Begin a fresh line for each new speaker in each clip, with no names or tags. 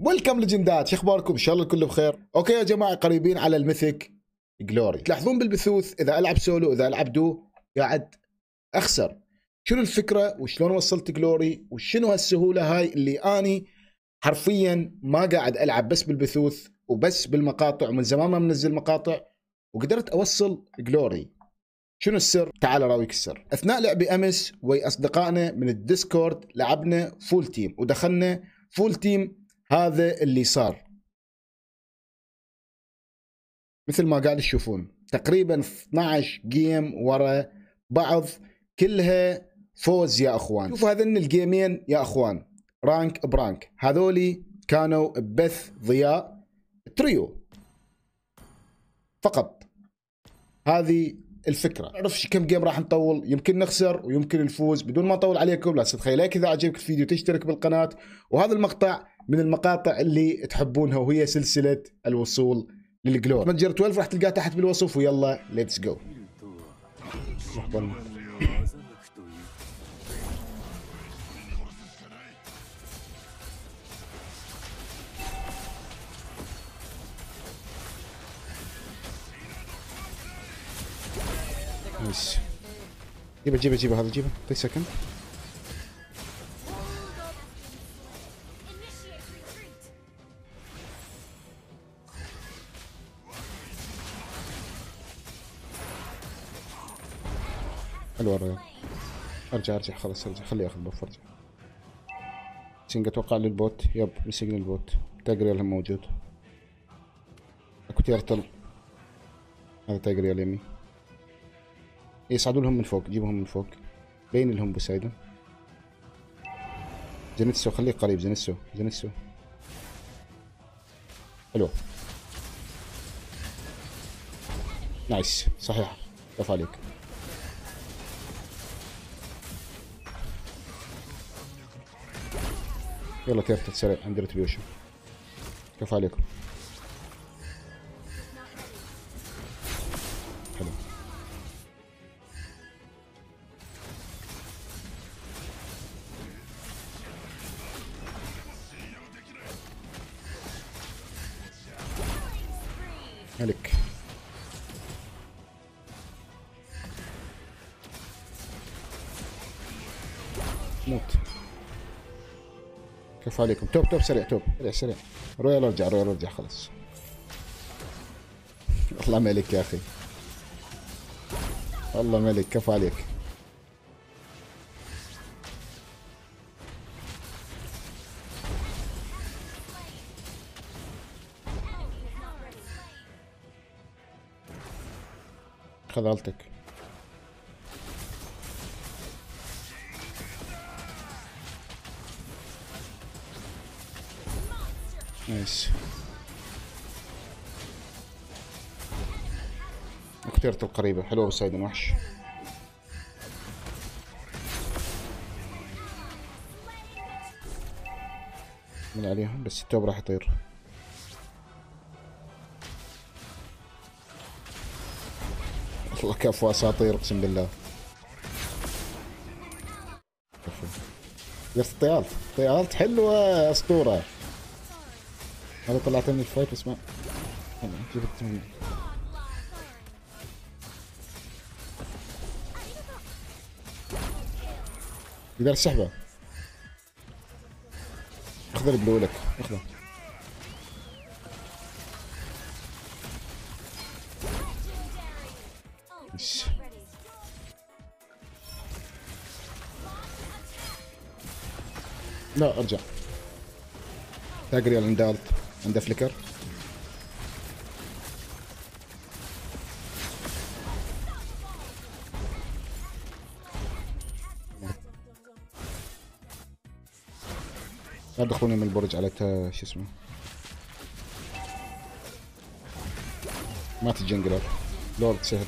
ويلكم ليجندات، شو اخباركم؟ ان شاء الله الكل بخير. اوكي يا جماعه، قريبين على الميثيك جلوري. تلاحظون بالبثوث اذا العب سولو اذا العب دو قاعد اخسر. شنو الفكره وشلون وصلت جلوري وشنو هالسهوله هاي اللي اني حرفيا ما قاعد العب بس بالبثوث وبس بالمقاطع، ومن زمان ما منزل مقاطع وقدرت اوصل جلوري. شنو السر؟ تعال اراويك السر. اثناء لعبي امس ويا اصدقائنا من الديسكورد لعبنا فول تيم ودخلنا فول تيم. هذا اللي صار مثل ما قاعد تشوفون تقريبا 12 جيم ورا بعض، كلها فوز يا اخوان. شوفوا هذن الجيمين يا اخوان، رانك برانك، هذولي كانوا ببث ضياء تريو فقط. هذه الفكره. نعرف كم جيم راح نطول، يمكن نخسر ويمكن نفوز. بدون ما اطول عليكم، لا تتخيلك اذا عجبك الفيديو تشترك بالقناه، وهذا المقطع من المقاطع اللي تحبونها وهي سلسله الوصول للجلور. متجر 12 راح تلقاه تحت بالوصف، ويلا ليتس جو. نايس. جيبه هذا، جيبه. طيب سكند. حلو الرجال. ارجع خلاص، ارجع خليه ياخذ بف. ارجع سينج. اتوقع للبوت. يب مسجن البوت. تاجريال هم موجود. اكو تيرتل. هذا تاجريال يمي. يصعدوا لهم من فوق، جيبهم من فوق. بين لهم بوسايدن. زينيتسو خليه قريب. زينيتسو حلو. نايس صحيح. كفى عليك. يلا تيرتل سريع، عندي ريتريبيوشن. كفى عليكم. حلو. ملك. موت. كفى عليكم. توب سريع. سريع. رويال ارجع خلاص. الله ملك يا اخي، والله ملك. كفى عليك. خذلتك. نايس. اخترت القريبة. حلوة بسايدن وحش. من عليهم بس التوب راح يطير. والله كفو اساطير اقسم بالله. كفو. يس طيالت حلوة اسطورة. هذا طلعت من الفايت بس ما جبت من. يقدر السحبة. اخذ البلو لك، اخذه. يس. لا ارجع. تاجريال عنده فليكر. لا تدخلوني من البرج على شو اسمه. مات الجنجلر. لورد سهل.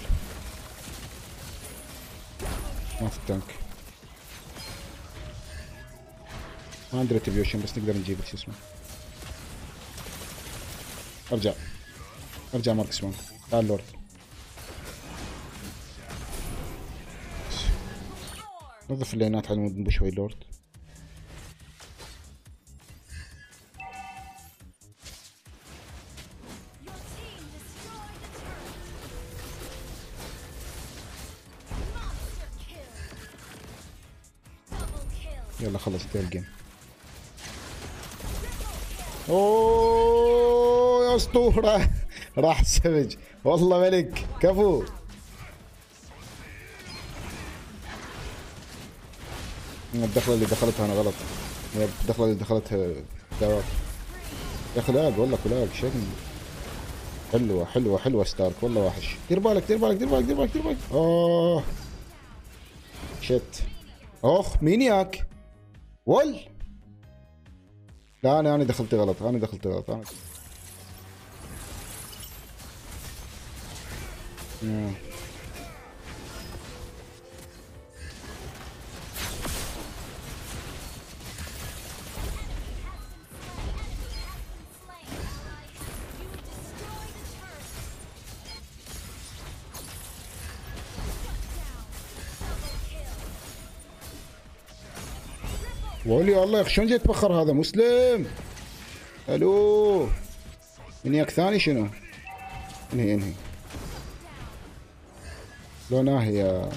مات التانك. ما عندي ريتريبيوشن بس نقدر نجيب شو اسمه. ارجع ماركس مان. تعال لورد. نظف اللينات على مود نبو شوي لورد. يلا خلص انتهى الجيم. اوه يا اسطوره. راح سمج والله ملك كفو. الدخله اللي دخلتها انا غلط. الدخله اللي دخلتها دواك يا اخي. لاعب والله كلاعب شكل. حلوه حلوه حلوه ستارك والله وحش. دير بالك دير بالك دير بالك دير بالك دير بالك. اوه شت. اخ مين ياك؟ ول. لا انا دخلت غلط. انا دخلت غلط. انا ولي الله يا اخي شلون جاي يتبخر هذا مسلم؟ الو من ياك ثاني شنو؟ انهي انهي. لو ناهي يا.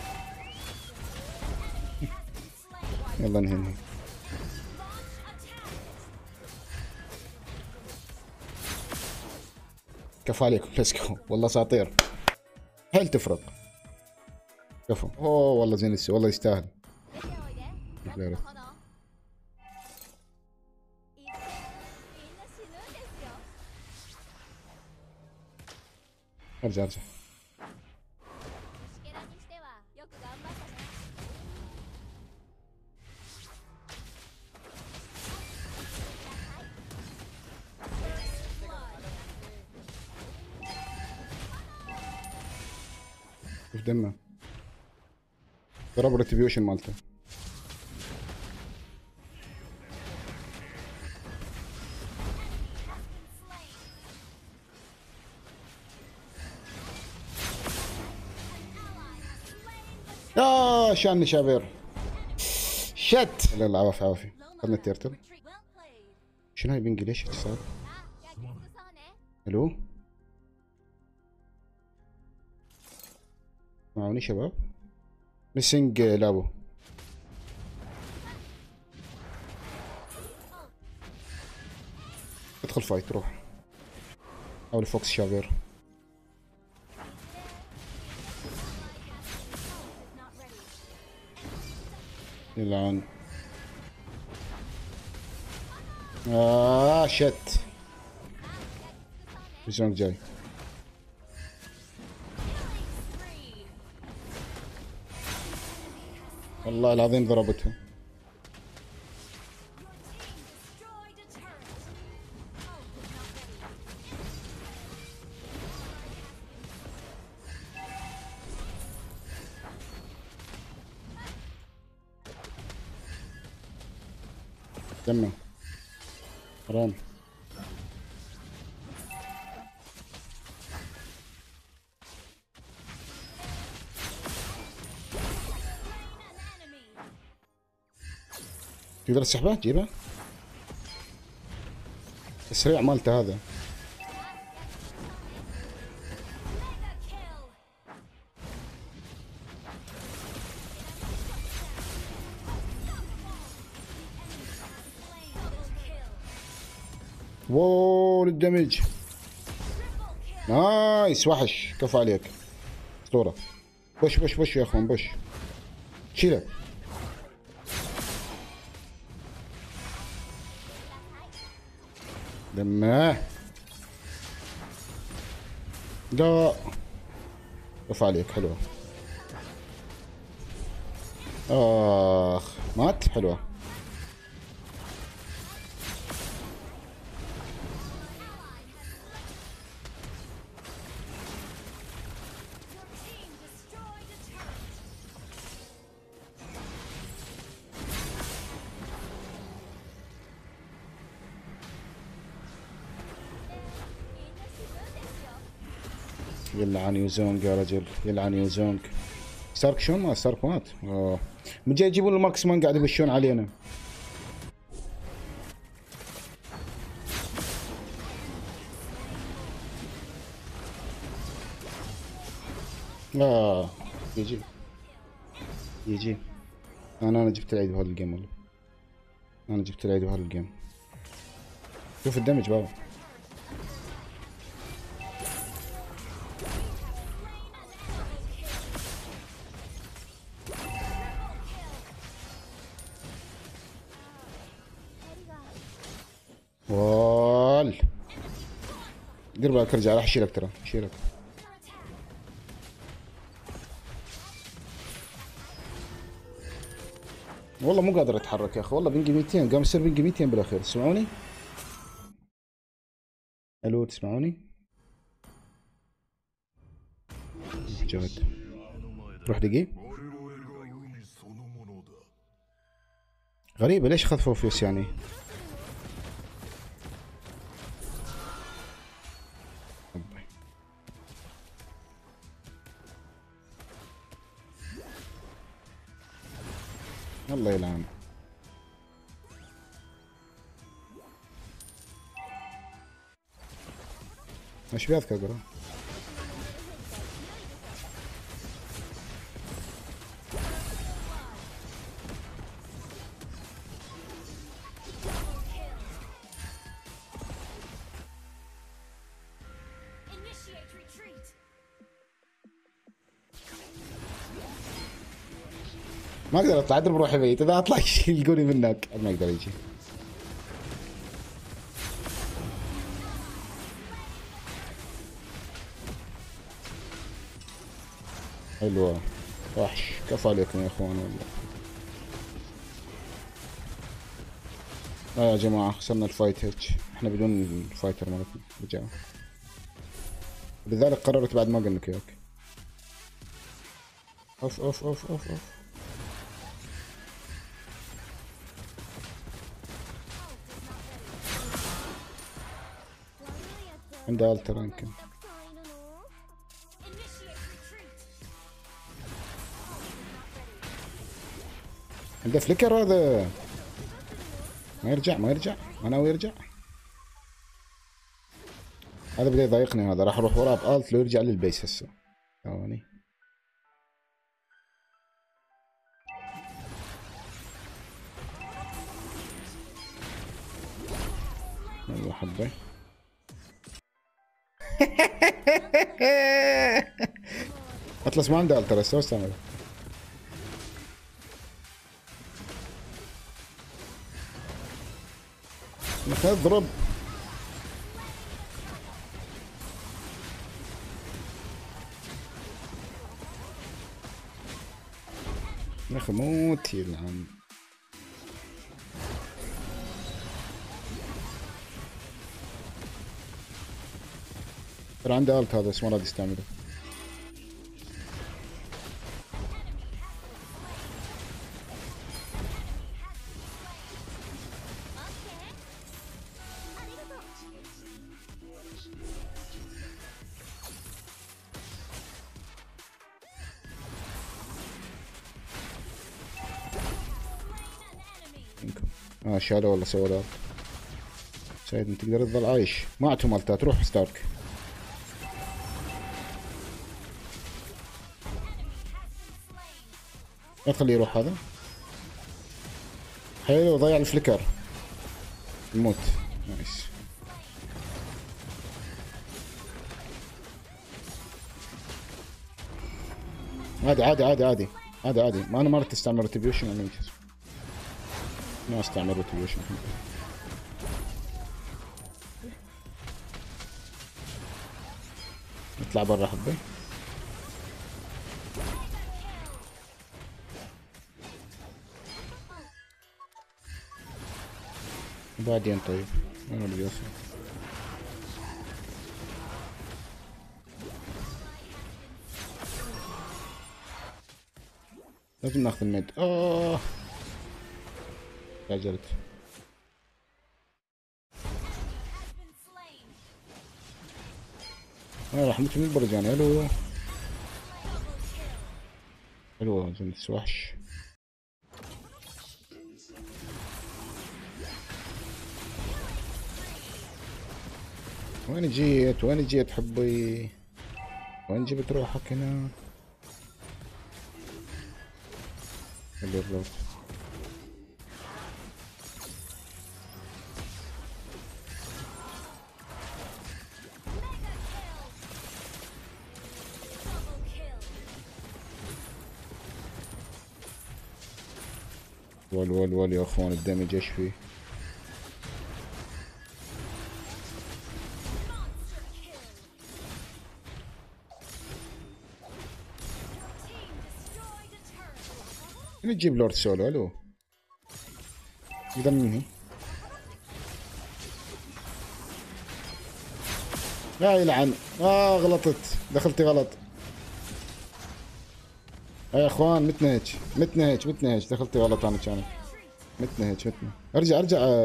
يلا انهي انهي. كفو عليكم ليتس جو والله اساطير. حيل تفرق. كفو. اوه والله زين والله يستاهل. ارجع ارجع. شوف دمه. ضرب ريتريبيوشن مالته. شاني شابير. شت. لا لا عوافي عوافي. خذنا التيرتل. شنو هاي بنجي ليش صار؟ الو معوني شباب. ميسنج لابو. ادخل فايت روح. حاول فوكس شابير. يلعن. شت. شلونك جاي؟ والله العظيم ضربتها. دمه حرام. تقدر تسحبه تجيبه. السريع مالته هذا. ووو للدمج. نايس وحش كفو عليك اسطوره. بش بش بش يا اخوان بش. شيله. دمه. لا كفو عليك حلوه. اخ مات حلوه. يلعن يوزونج يا رجل يلعن يوزونج. ستارك شلون ما ستارك مات. من جاي يجيبون الماكسمان قاعد يبشون علينا. يجي يجي. انا جبت العيد بهذا الجيم والله. انا جبت العيد بهالجيم. شوف الدمج بابا. وال دير بالك ارجع، راح اشيلك ترى، اشيلك. والله مو قادر اتحرك يا اخي، والله بنجي 200 قام يصير بنجي 200 بالاخير. تسمعوني؟ الو تسمعوني؟ جهد روح دقيق. غريبة ليش اخذ فوفيوس يعني؟ الله يلعن. ايش بيذكر اقرا؟ ما اقدر اطلع، ادري بروحي بعيد، اذا اطلع يلقوني منك ما يقدر يجي. حلوة وحش، كفى عليكم يا اخوان والله. لا يا جماعة خسرنا الفايت هيك، احنا بدون الفايتر مالتنا رجعوا، لذلك قررت بعد ما قلنا وياك. اوف اوف اوف اوف اوف. عنده التر يمكن. عنده فليكر هذا. ما يرجع ما يرجع، ما ناوي يرجع. هذا بدا يضايقني، هذا راح اروح وراه بآلت لو يرجع للبيس هسه. ثواني. يلا حبه. اطلس ما عنده التر هسه، وش تعمل؟ اضرب. يا اخي موت يلعن. ترى عنده الت هذا بس ما راضي يستعمله. شالوا ولا سووا الت. سعيد انت تقدر تظل عايش، ما عندهم التات، روح ستارك. لا تخليه يروح هذا. حلو ضيع الفليكر. يموت. نايس. عادي عادي عادي عادي عادي عادي، ما انا ما رحت استعمل ريتريبيوشن يعني. ما استعمل ريتريبيوشن. نطلع برا حبي. بعدين طيب وين اللي بيوصل؟ لازم ناخذ الميد. تعجلت. راح نموت من البرجان. الو الو جنس وحش. وين جيت وين جيت حبي؟ وين جبت روحك هنا؟ اللي الروت. ول يا اخوان الدمج ايش فيه. نجيب لورد سولو. الو يقدر ننهي. لا يلعن. غلطت، دخلتي غلط. يا اخوان متنهج دخلتي غلط. انا كانت متنهج. ارجع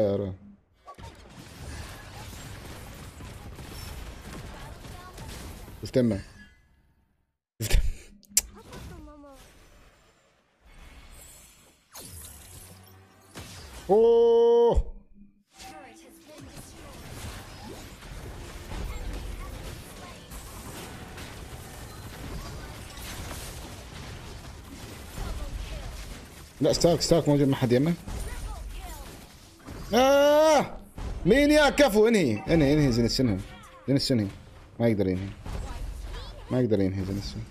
افتمه. اوه لا ستارك موجود. ما حد يمه. مين يا كفو؟ انهي زين السنهم. ما يقدر ينهي زين السنهم.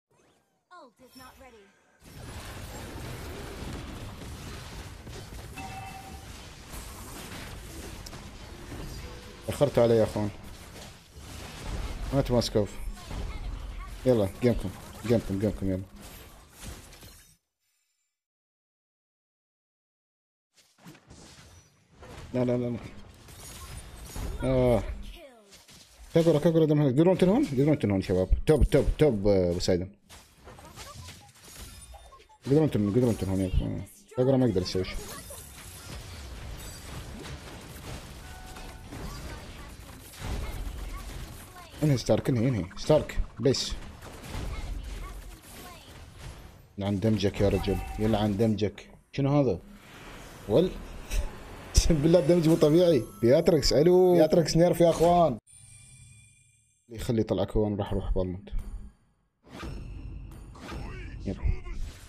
اخرتوا علي يا اخوان. مات ماسكوف. يلا جيمكم يلا. لا كاكورا دم هذا. تقدرون تنهون شباب. توب بوسايدن. قدرون تنهون يا كاكورا ما يقدر يسوي شيء. انهي ستارك بس. يلعن دمجك يا رجل، يلعن دمجك. شنو هذا؟ اقسم بالله الدمج مو طبيعي. بياتركس. الو بياتركس نيرف يا اخوان. يخلي يطلع كون. راح اروح بالموت. يلا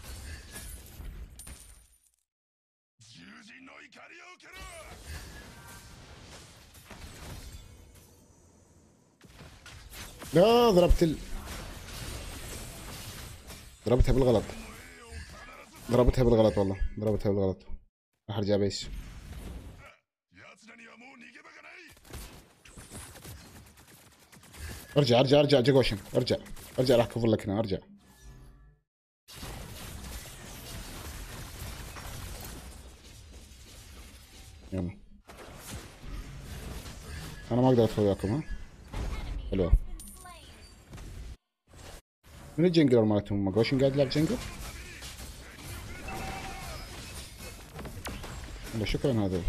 لا ضربتها بالغلط. والله ضربتها بالغلط. راح ارجع بيس. ارجع جاكوشن. ارجع راح كفر لك هنا. ارجع. يلا انا ما اقدر ادخل وياكم. ها حلوه. من الجنجلر مالتهم؟ ماجوشن قاعد يلعب جنجل. والله شكرا هذا.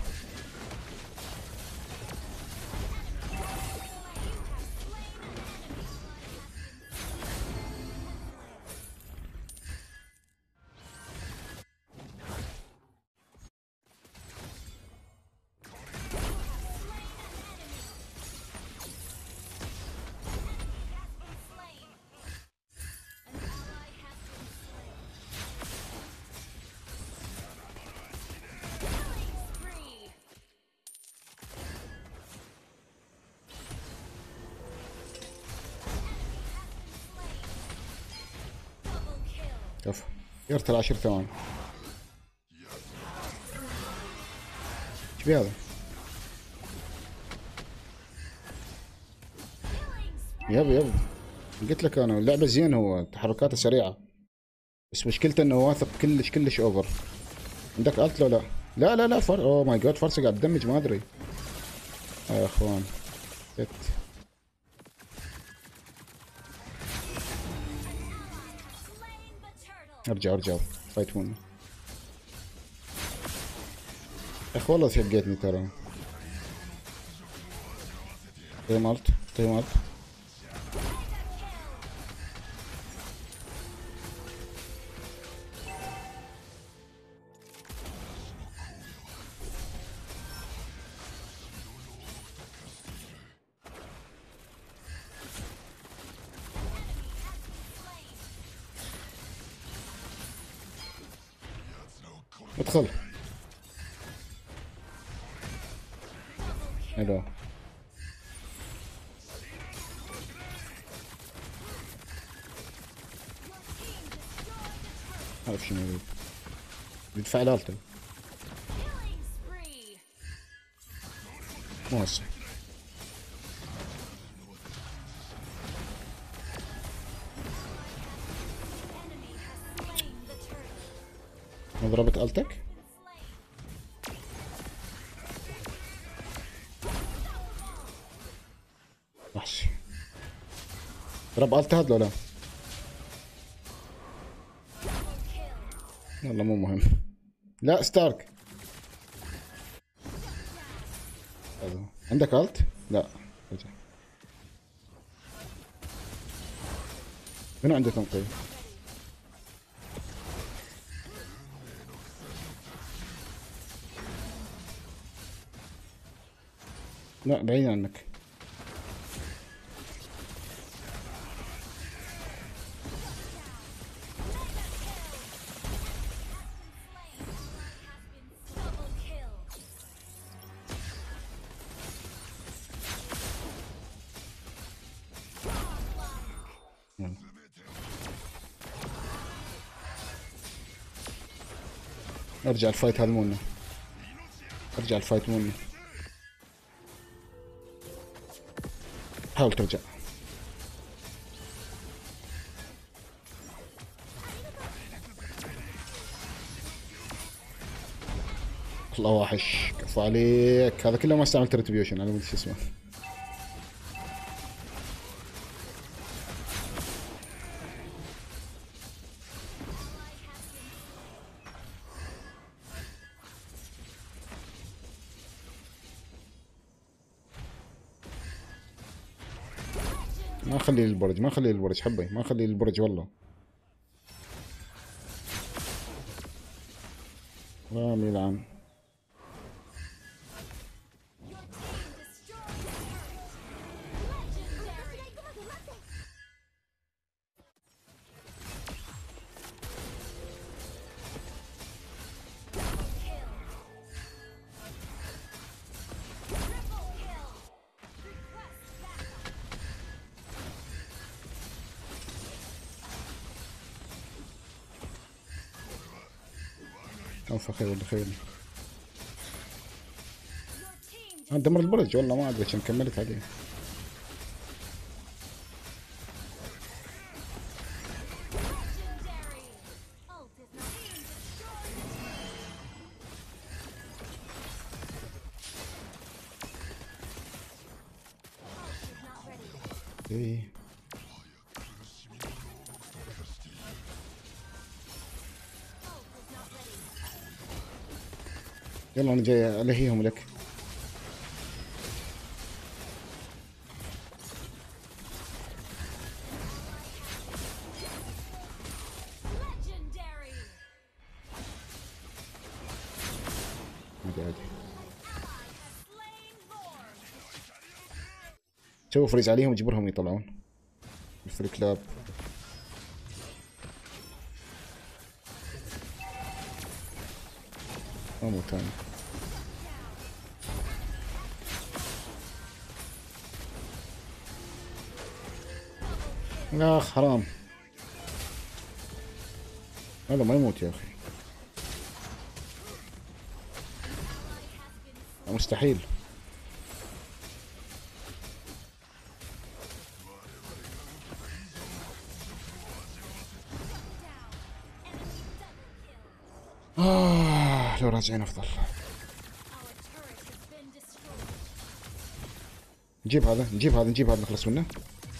كفو. يرتل 10 ثواني. ايش بي هذا؟ يب قلت لك انا اللعبه زين. هو تحركاته سريعه بس مشكلته انه واثق كلش اوفر. عندك الت لو لا اوه ماي جاد فرصه قاعد تدمج ما ادري يا اخوان. ارجع فايت مون. يا اخي والله ثقيتني ترى. طيب ادخل. حلو. عارف شنو يريد. يدفع الالته. مو هسه. ما ضربت آلتك؟ وحش. ضرب آلت هذا ولا لا؟ والله مو مهم. لا ستارك. عندك آلت؟ لا رجع. منو عنده تنقية؟ لا بعيد عنك. ارجع الفايت هذا مو. ارجع الفايت مو. حاول ترجع. الله وحش، كفو عليك. هذا كله ما استعملت ريتريبيوشن، انا ما ادري شو اسمه. ما اخلي البرج، ما اخلي البرج حبي، ما اخلي البرج والله. رامي يلعن. اوف خير ولا خير. دمر البرج والله ما ادري كم كملت عليه. ايه يلا انا جاي الهيهم لك. عادي. سووا فريز عليهم وجبرهم يطلعون الفري كلاب. مو تاني. اخ حرام، هذا ما يموت يا اخي، مستحيل. لو راجعين افضل. نجيب هذا، نجيب هذا، نجيب هذا، نخلص منه.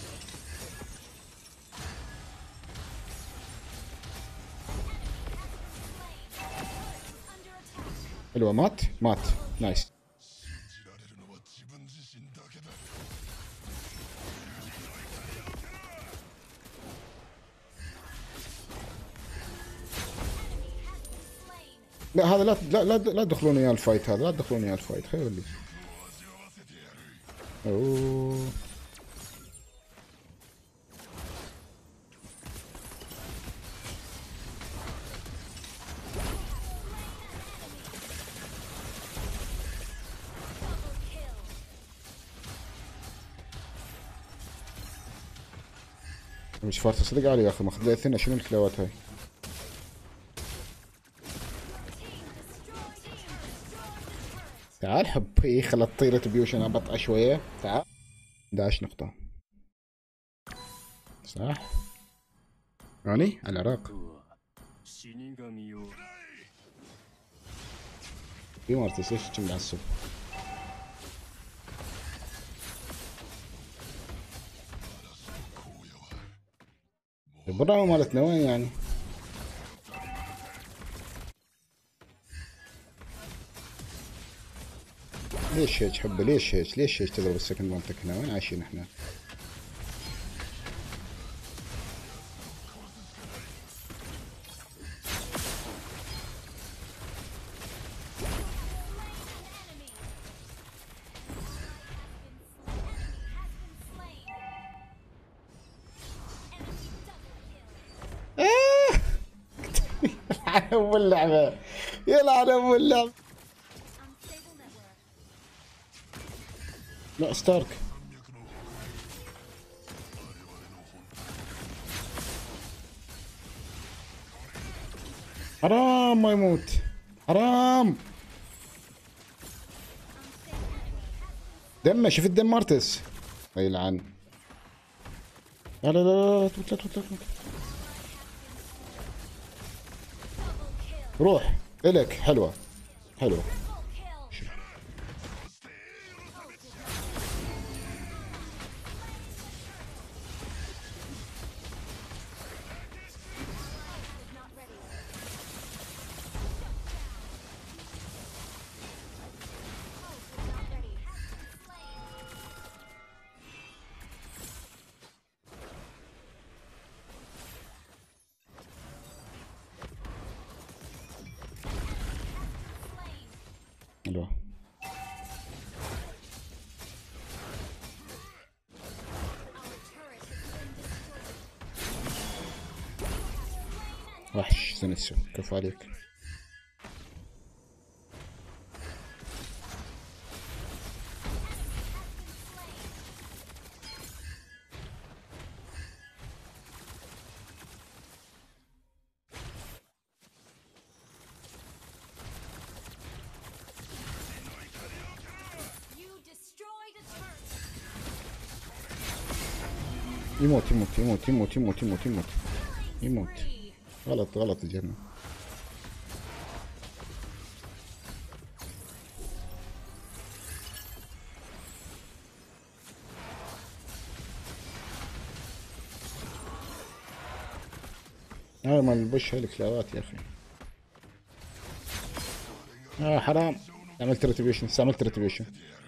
حلوة. مات مات. نايس. لا هذا لا تدخلون ويا الفايت، هذا لا تدخلون ويا الفايت، خير اللي. اوه مش فارس صدق علي يا اخي، ماخذ لي اثنين. شنو الكلاوات هاي؟ تعال تعال حب ايه، خلت طيرة بيوشن ابطأ شوية. تعال 11 نقطة صح. يعني على العراق في مارتس ليش كم معصب. البراءة مالتنا وين يعني؟ ليش هيك حبه؟ ليش هيك تضرب السكند مالتك هنا؟ وين عايشين احنا؟ يلعن ام اللعبة، يلعن ام اللعبة. لا ستارك حرام ما يموت، حرام دمه. شفت دم مارتس؟ الله يلعن. لا لا لا لا تموت، لا تموت لا تموت. روح الك. حلوة حلوة. حلوة. وحش سنسو، كفو عليك. يموت يموت يموت يموت يموت يموت يموت يموت. غلط غلط الجنة. ما البوش هلك كلاوات يا اخي. حرام. عملت ريتريبيوشن، استعملت ريتريبيوشن.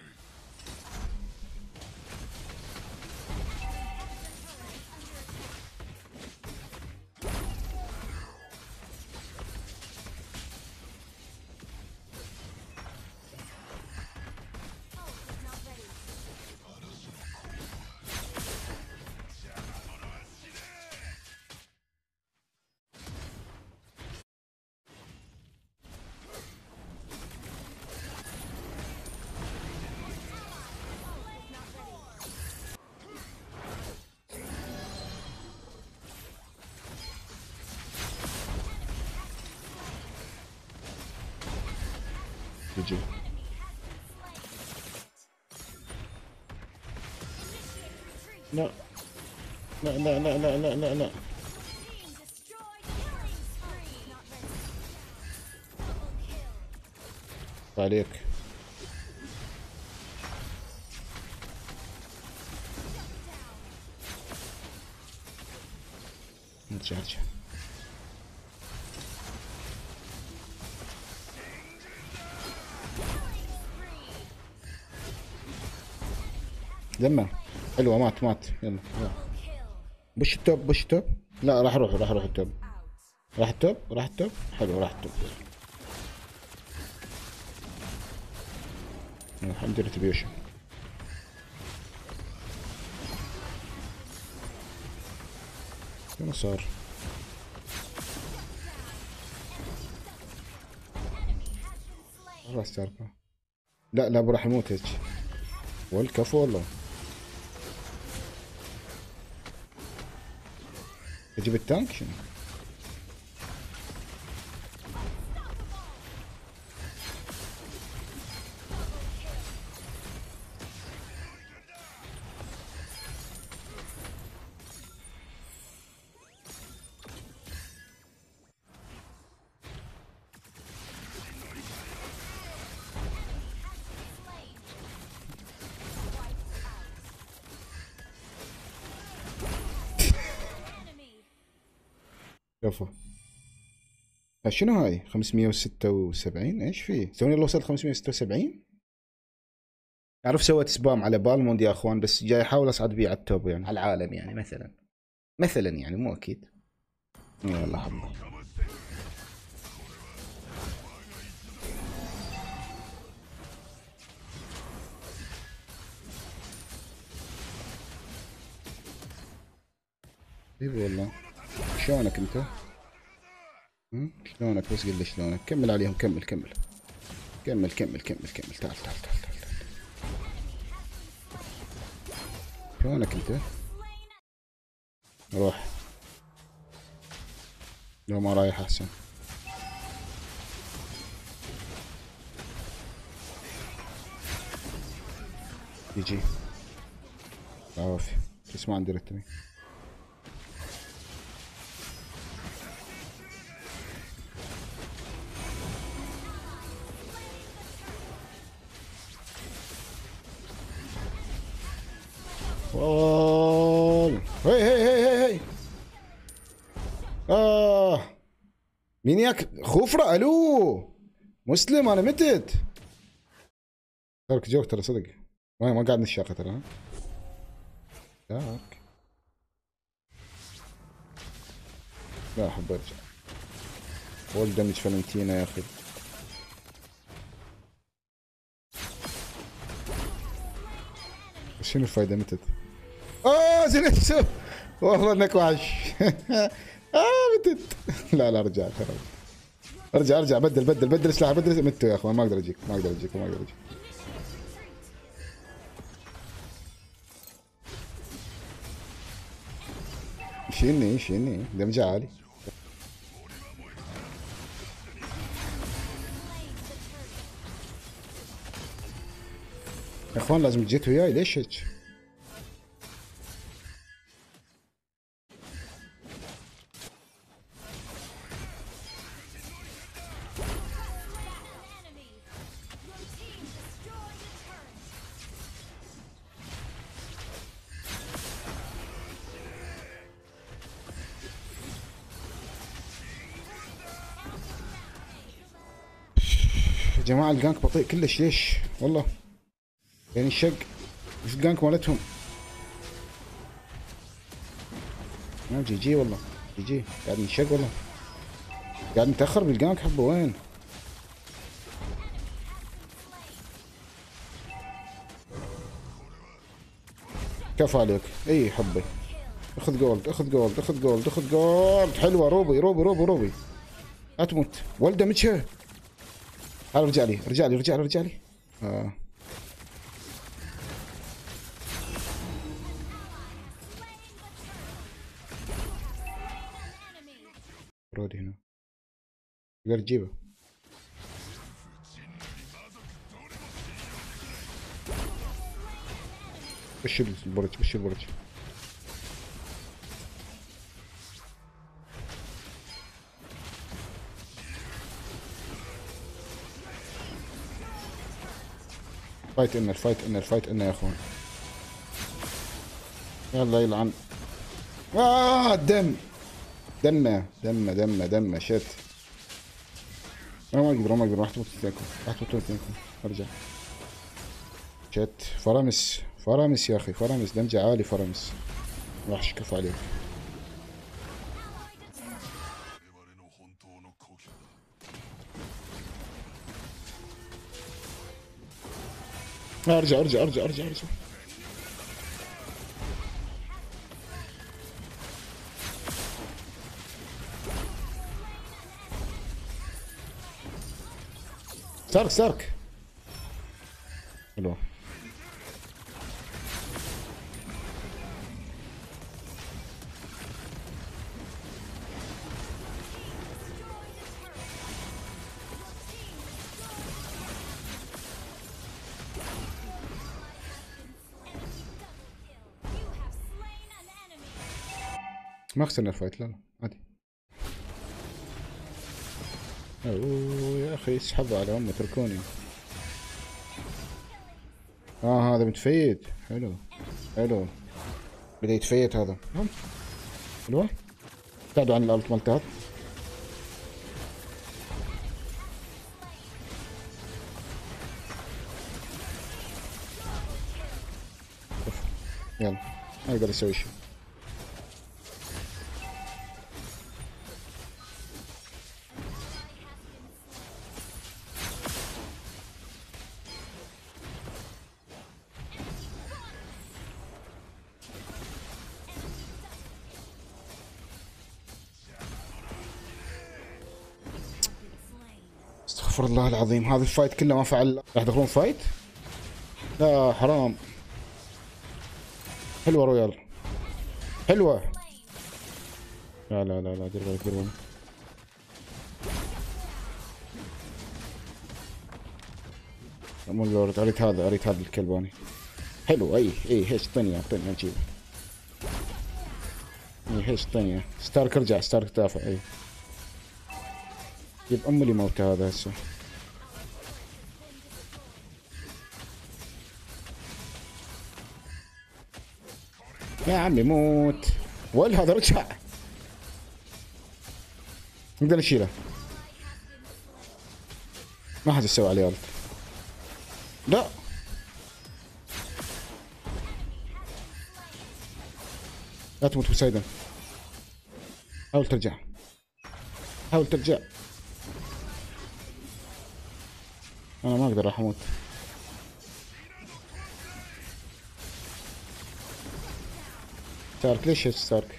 يجي لا لا لا لا لا لا لا لا. عليك. ارجع ارجع. لما حلوة. مات يلا. بش التوب بش التوب. لا راح اروح التوب. راح التوب حلو. راح التوب. عندي ريتريبيوشن. شنو صار؟ راح ستاركو. لا لا راح يموت هيك. والكفو والله. اجيب التانك شنو؟ كفو. شنو هاي 576 ايش فيه؟ توني لو وصلت 576. اعرف سويت سبام على بالموند يا اخوان، بس جاي احاول اصعد بيه على التوب يعني على العالم يعني مثلا يعني مو اكيد. يلا حبه. اي والله. شلونك انت؟ شلونك بس قل لي شلونك. كمل عليهم، كمل كمل كمل كمل كمل كمل. تعال تعال تعال تعال تعال. شلونك انت؟ روح. لو ما رايح احسن. يجي عافية. بس ما عندي رتمي. هي هي هي هي هي. مين ياك خفرة؟ الو مسلم، انا متت. ترك جوك ترى صدق. ما قاعد نشاقه ترى. دارك. لا احب ارجع. وول دمج فالنتينا يا اخي. شنو الفايدة متت؟ زين. والله انك وحش. متت. لا لا ارجع خلاص. ارجع بدل سلاح بدل. متوا يا اخوان، ما اقدر اجيك ما اقدر اجيك ما اقدر اجيك. شيلني دمج عالي. يا اخوان لازم جيت وياي، ليش هيك؟ يا جماعة الجانك بطيء كلش، ليش؟ والله يعني الشق ايش الجانك مالتهم؟ جي والله جي قاعد نشق والله. قاعد نتأخر بالجانك حبه وين؟ كفى عليك. اي حبي. اخذ جولد اخذ جولد اخذ جولد اخذ جولد. حلوة روبي روبي روبي روبي. لا تموت ولده متشى. تعال رجع لي. رودي هنا. تقدر تجيبه. بشر البرج. فايت انر يا اخوان. يلا يلعن. دمه شت. انا ما اقدر راح تموت اثنينكم. ارجع. شت. فرامس يا اخي، فرامس دمجه عالي فرامس. راح اشكف عليك. ارجع. سارك. حلو. ما خسرنا الفايت، لا عادي. اوه يا اخي اسحبوا على امه، اتركوني. هذا متفيد. حلو. بدا يتفيت هذا. حلوه. ابتعدوا عن الالت مالتات. يلا ما يقدر يسوي شيء. استغفر الله العظيم، هذا الفايت كله ما فعل. راح يدخلون فايت؟ لا حرام. حلوه رويال، حلوه. لا لا لا لا، دير بالك دير بالك. مو اللورد، اريد هذا، اريد هذا الكلباني. حلو. اي هيش طنيه طنيه نجيبه. اي هيش طنيه. ستارك ارجع، ستارك دافع. اي جيب ام اللي موته هذا هسه. يا عمي موت. ولا هذا رجع. نقدر نشيله. ما حد يسوي عليه الت. لا لا تموت بسايدن. حاول ترجع، حاول ترجع. انا ما اقدر، راح اموت. ستارك ليش ستارك؟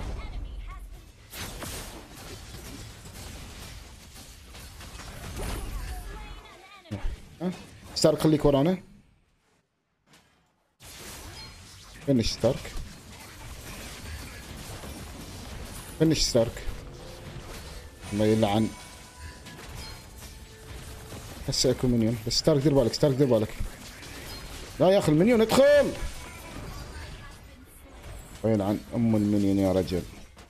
ها ستارك خليك ورانا. فنش ستارك، فنش ستارك. الله يلعن. هسه اكو منيون بس. ستارك دير بالك، ستارك دير بالك. لا يا اخي المنيون ادخل. الله يلعن ام المنيون يا رجل.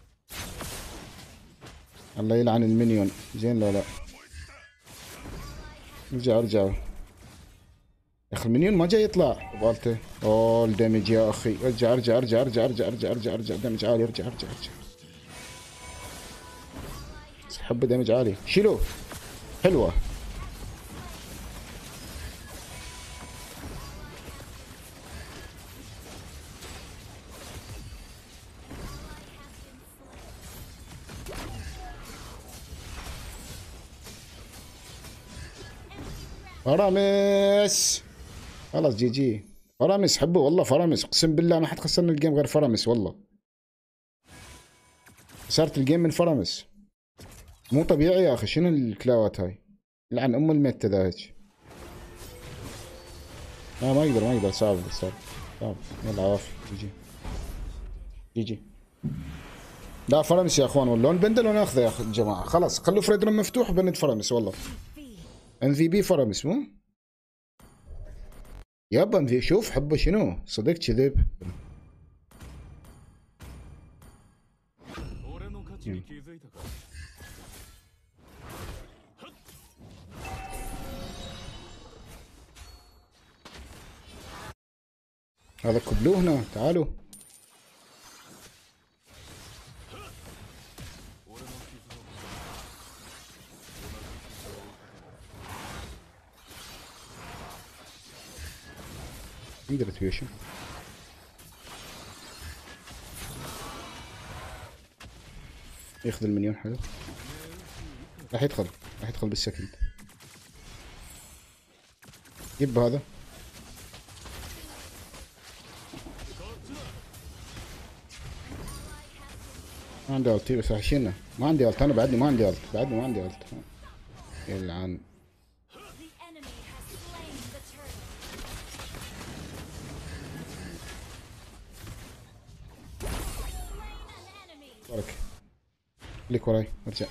الله يلعن المنيون. زين لا لا. ارجع ارجع يا اخي، المنيون ما جاي يطلع بالته. اوه الدمج يا اخي. ارجع ارجع ارجع ارجع ارجع ارجع ارجع ارجع. دمج عالي. ارجع ارجع ارجع. حب دمج عالي. شيلوه. حلوه. فرامس. خلاص جي جي. فرامس حبه والله. فرامس اقسم بالله ما حد خسرنا الجيم غير فرامس والله. خسرت الجيم من فرامس. مو طبيعي يا اخي. شنو الكلاوات هاي؟ لعن ام الميتة ذا هيك. لا ما يقدر ما يقدر. صعب صعب صعب. يلا عافية. جي جي جي جي. لا فرامس يا اخوان والله. البندل وناخذه يا اخي الجماعة. خلاص خلوا فريدرم مفتوح وبند فرامس والله. ام في بي فرامس مو؟ يابا ام في. شوف حبه شنو صدق كذب. هذا كبلو هنا. تعالوا. عندنا تيوشن. ياخذ المليون. حلو. راح يدخل، راح يدخل بالسكند. جيب هذا. ما عندي التي بس راح يشيلنا. ما عندي الت. انا بعدني ما عندي الت. بعدني ما عندي الت. يلعن. بارك. خليك وراي. ارجع.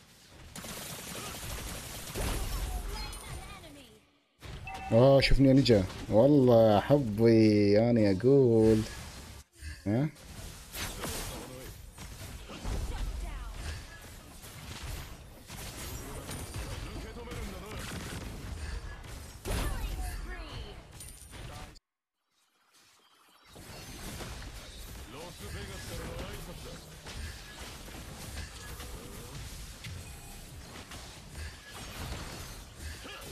شوفني نجا والله حبي. انا اقول ها.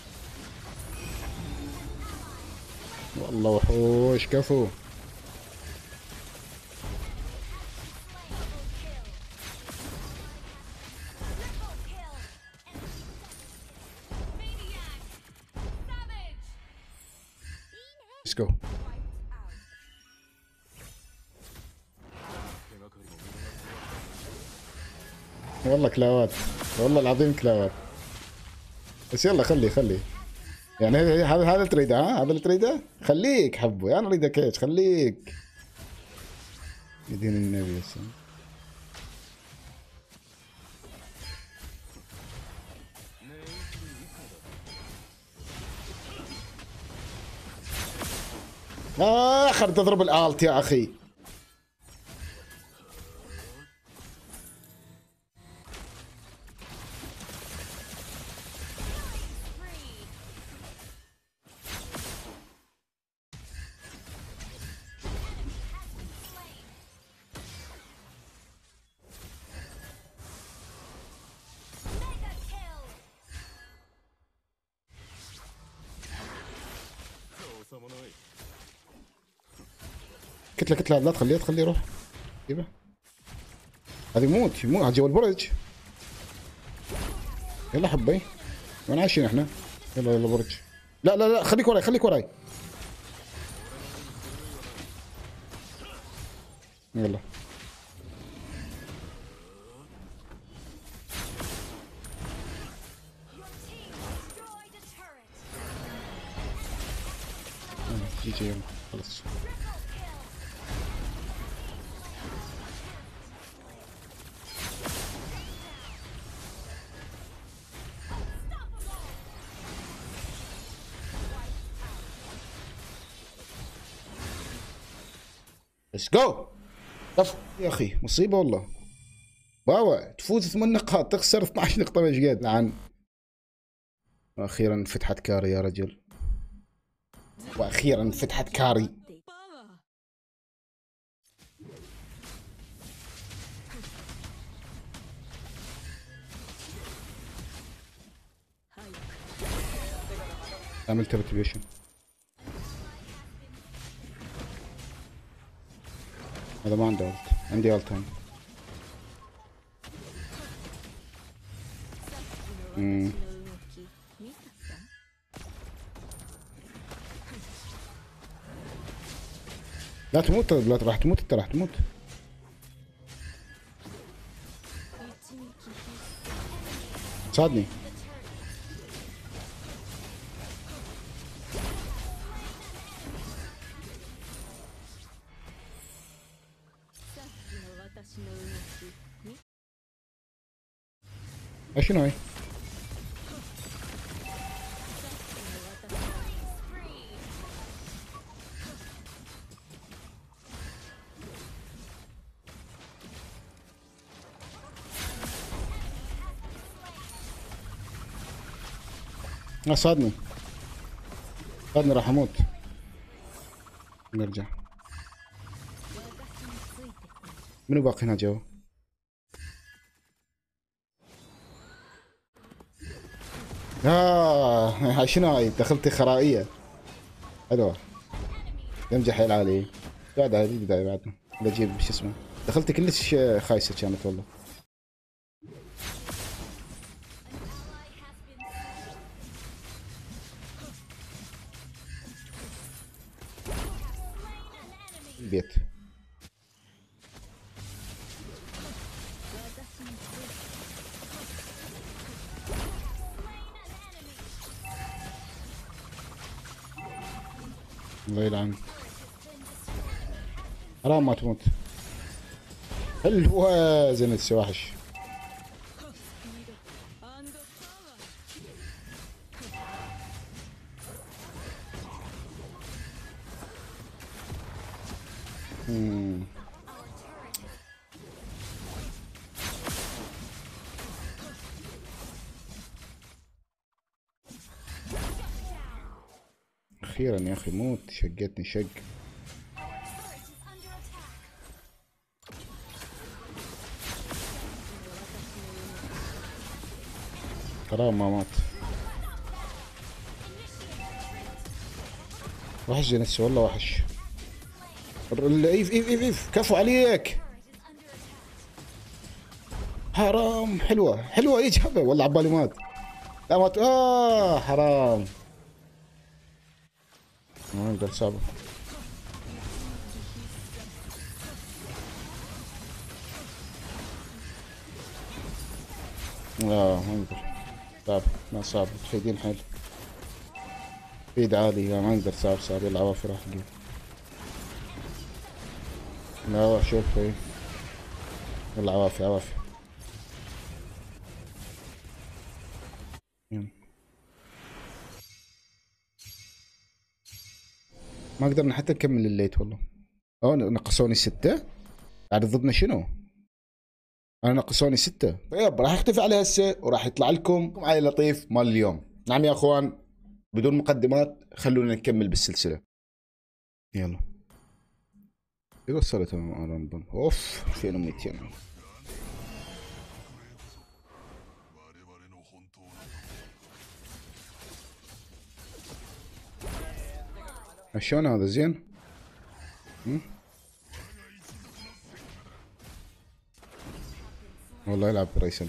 والله وحوش كفو. جو. والله كلاوات، والله العظيم كلاوات. بس يلا خلي يعني هذا التريده، ها هذا التريده، خليك حبه، انا اريدك ايش، خليك يدين النبي يا سلام. اخر تضرب الالت يا اخي. كتله لا تخليه يروح. جيبه. هذه يموت جو البرج. يلا حبي، وين عايشين احنا؟ يلا برج. لا خليك وراي. يلا جي يلا خلص. ليتس جو. يا اخي مصيبه والله. باوا تفوز 8 نقاط تخسر 12 نقطه مش قد لعن. واخيرا فتحت كاري يا رجل، واخيرا فتحت كاري. عملت ريتريبيوشن. هذا ما عنده الت، عندي الت هون. لا تموت، لا راح تموت، انت راح تموت. ساعدني. شنو هاي؟ صادني راح اموت. نرجع. منو باقي هنا جوا؟ هاي شنو هاي؟ دخلتي خرائيه حلوه. يمجح حيل عالي. بعد هذه بدايه بعدنا بجيب شو اسمه. دخلتي كلش خايسه كانت والله. البيت الله يلعن. حرام ما تموت. حلوة زينة السواحش. اخيرا يا اخي موت، شقتني شق. حرام ما مات. وحش جنس والله وحش. ايف كفو عليك. حرام. حلوة يجحبه والله عبالي مات. لا مات. حرام. ما يقدر صعبه. ما يقدر. صعب، ما صعب، تفيدين حيل. ايد عالي، ما يقدر. صعب يلا عوافي راح اجيب. لا شوف ايه. يلا عوافي عوافي. يلا. ما قدرنا حتى نكمل الليت والله. نقصوني 6. قاعد ضدنا شنو؟ انا نقصوني 6. طيب راح اختفي عليه هسه وراح يطلع لكم معي لطيف مال اليوم. نعم يا اخوان، بدون مقدمات خلونا نكمل بالسلسلة. يلا. ايه وصلت لندن؟ اوف 2200. شلون هذا زين؟ والله يلعب رئيس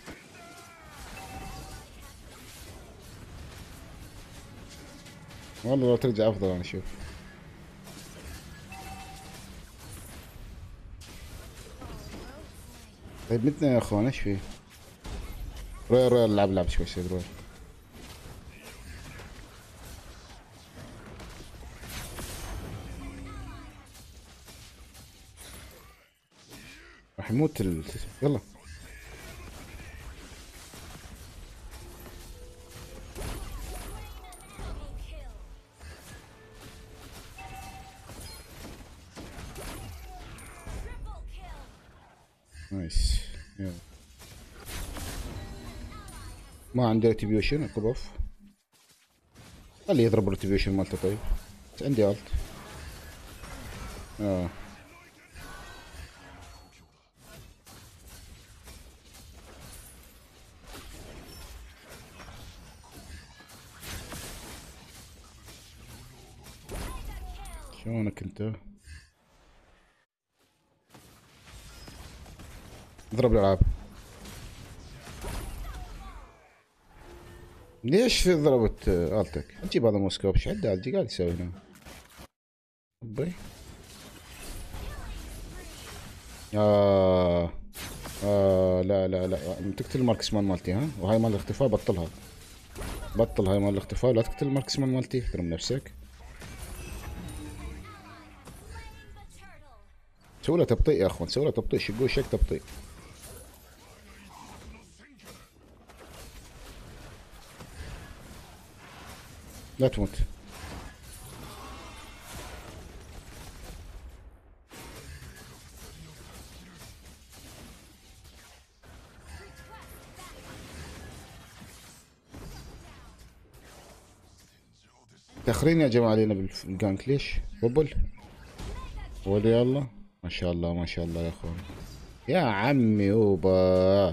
والله لو ترجع افضل انا اشوف. طيب متنا يا اخوان ايش فيه؟ رويال لعب شوي شوي رويال. راح يموت يلا. نايس. يلا. ما عنده ريتريبيوشن اوف. خليه يضرب الريتريبيوشن مالته طيب. بس عندي الت. شلونك انت؟ اضرب الالعاب. ليش ضربت التك؟ نجيب هذا موسكوب. ايش عنده قاعد يسوي هنا؟ بي. لا لا لا، تقتل الماركسمان مالتي ها، وهاي مال الاختفاء بطلها. بطل هاي مال الاختفاء، لا تقتل الماركسمان مالتي، احترم نفسك. سوي له تبطيء يا اخوان، سوي له تبطيء. شقوا شك تبطيء. لا تموت. تاخرين يا جماعه علينا بالجانك ليش؟ ببل ولي يلا. ما شاء الله ما شاء الله يا اخوان. يا عمي يوبا.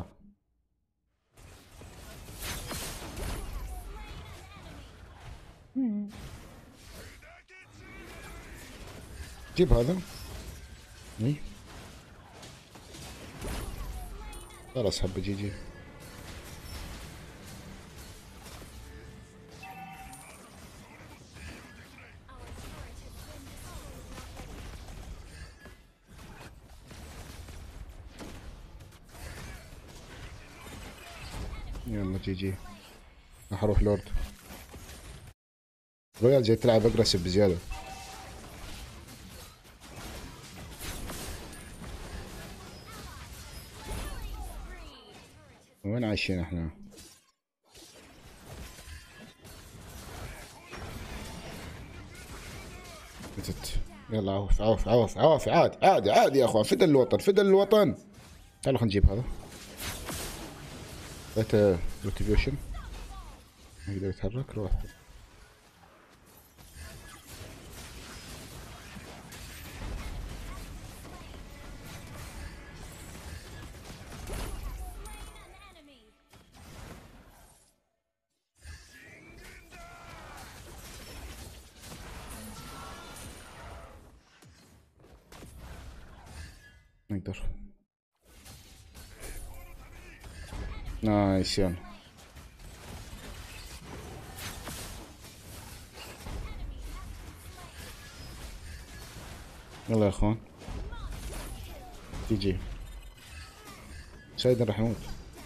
جيب هذا. اي خلاص حبه جي. يلا جي. راح اروح لورد. رويال جاي تلعب اجريسيف بزياده. وين عايشين احنا؟ متت. يلا عوف عوف عوف عوف. عادي يا اخوان، فدى الوطن فدى الوطن. تعالوا خلينا نجيب هذا. بيتا روتيفيوشن. ما يقدر يتحرك. روح. نقدر. نايس يلا. يلا يا اخوان. جي. سايدن راح يموت.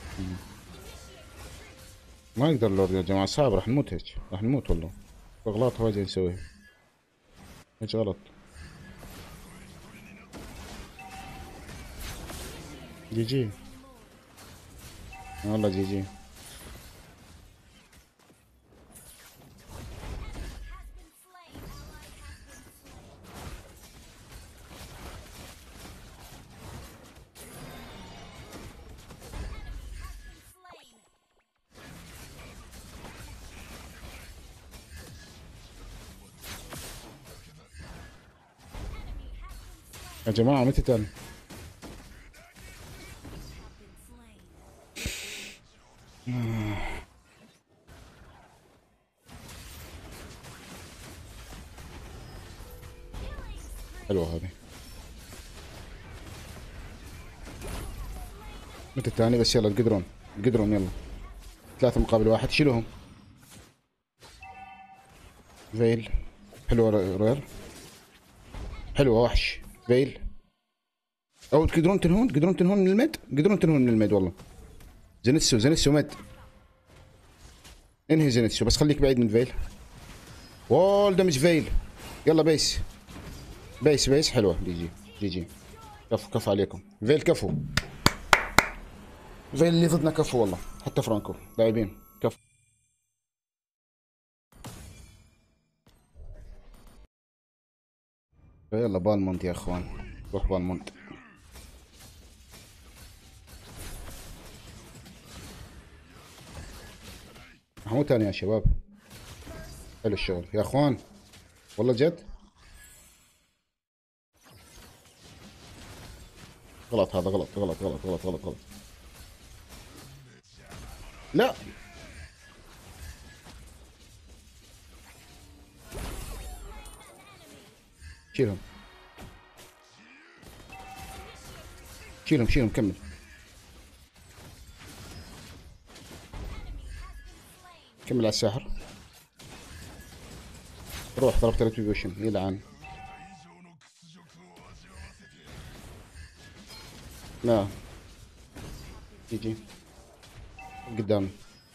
ما يقدر اللورد يا جماعة، صعب، راح نموت هيك، راح نموت والله. اغلاط واجد نسويها هيك غلط. جي. والله جي. يا جماعة متى تاني؟ حلوة هذه. متى الثاني بس؟ يلا تقدرون تقدرون، يلا 3 مقابل 1، شيلوهم. فيل. حلوة رويال، حلوة وحش. فيل. او تقدرون تنهون، تقدرون تنهون من الميد، تقدرون تنهون من الميد والله. زينتسو ميد. انهي زينتسو بس خليك بعيد من فيل. وول دمج فيل. يلا بيس بيس حلوة. جي. كفو عليكم فيل، كفو. فيل اللي ضدنا كفو والله، حتى فرانكو لاعبين كفو. يلا بالمونت يا اخوان، روح بالمونت. محمود تاني يا شباب. حلو الشغل يا اخوان والله جد. غلط هذا، غلط. لا شيلهم كمل. كمل على الساحر. روح ضربت ريتريبيوشن يلعن. لا جي قدامي.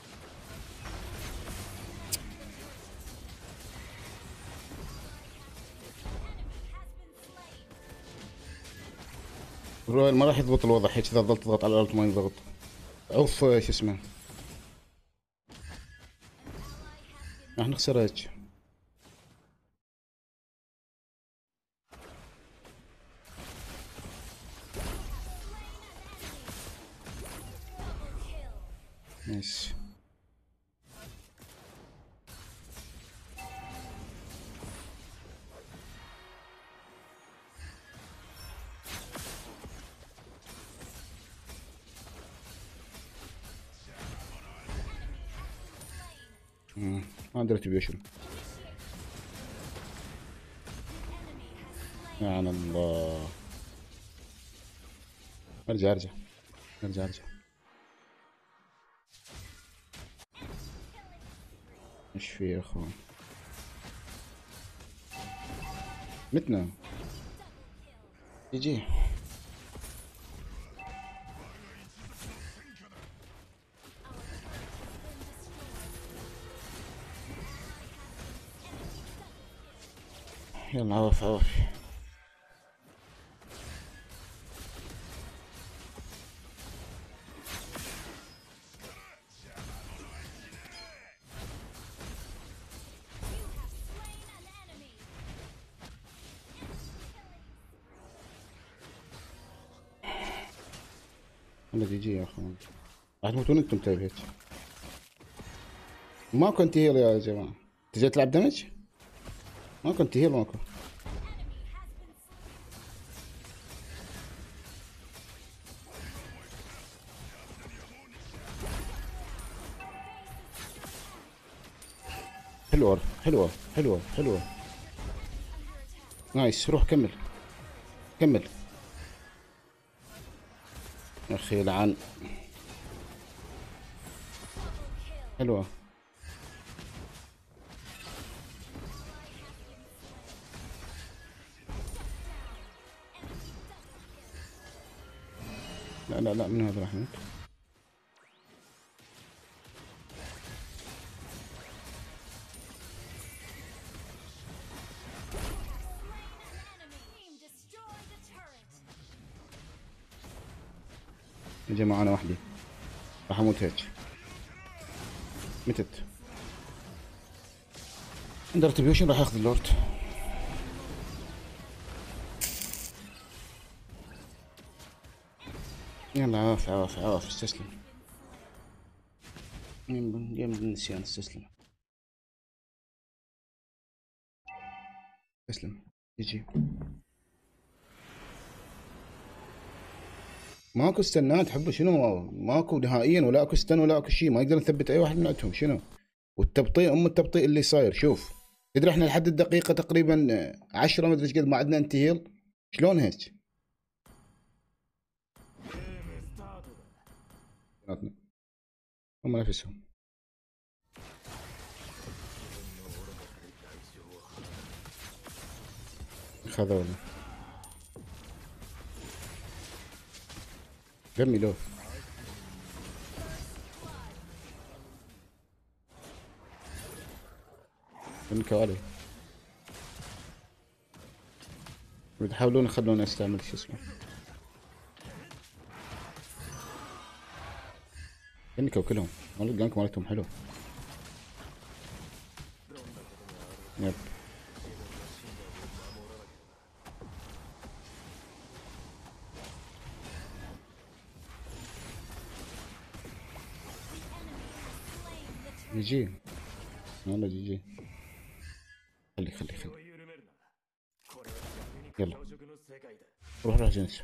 رويال ما راح يضبط الوضع هيك اذا ظلت تضغط على الالت ما ينضغط. عوف شو اسمه، راح نخسر هيك. نايس. ما عندي ريتريبيوشن. سبحان الله. ارجع. ايش في يا اخوان؟ متنا. يجي. يلا عوف. انا جي يا اخوان. راح تموتون انتم طيب هيك. ما كنت هيل يا جماعه. انت جاي تلعب دمج؟ ما كنت هيل ماكو. حلوة. نايس، روح كمل. يا اخي لعن. حلوة. لا لا لا، من هذا راح يموت. يا جماعة أنا وحدي راح أموت هيك. متت. عند ريتريبيوشن راح ياخذ اللورد. يلا عواف عواف عواف، استسلم. جيم بالنسيان، استسلم. استسلم. يجي. ماكو استنات حبه، شنو ماكو نهائيا، ولا اكو استن ولا اكو شيء، ما يقدر نثبت اي واحد من عندهم. شنو والتبطيء التبطيء اللي صاير. شوف تدري احنا لحد الدقيقه تقريبا 10 ما ادري ايش قد ما عندنا انتي هيل. شلون هيك؟ هم نفسهم خذوني. دمي لو من كوالي بتحاولون يخلوني استعمل شو اسمه. انكوا كلهم مال الجانك مالتهم حلو. يب. جي جي والله جي جي. خلي خلي خلي. يلا روح روح جنس.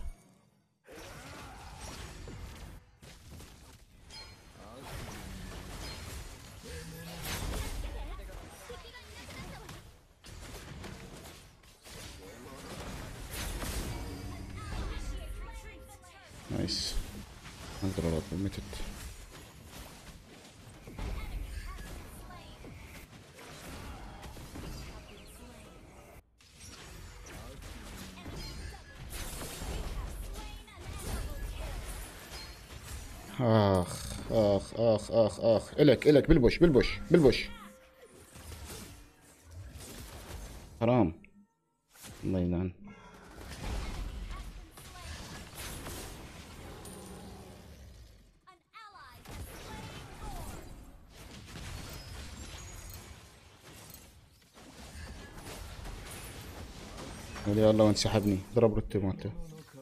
نايس. انظر على متت. اخ اخ اخ اخ اخ، الك الك بالبوش بالبوش بالبوش. حرام الله يلعن. ولي الله وين سحبني، ضرب رتي مالته.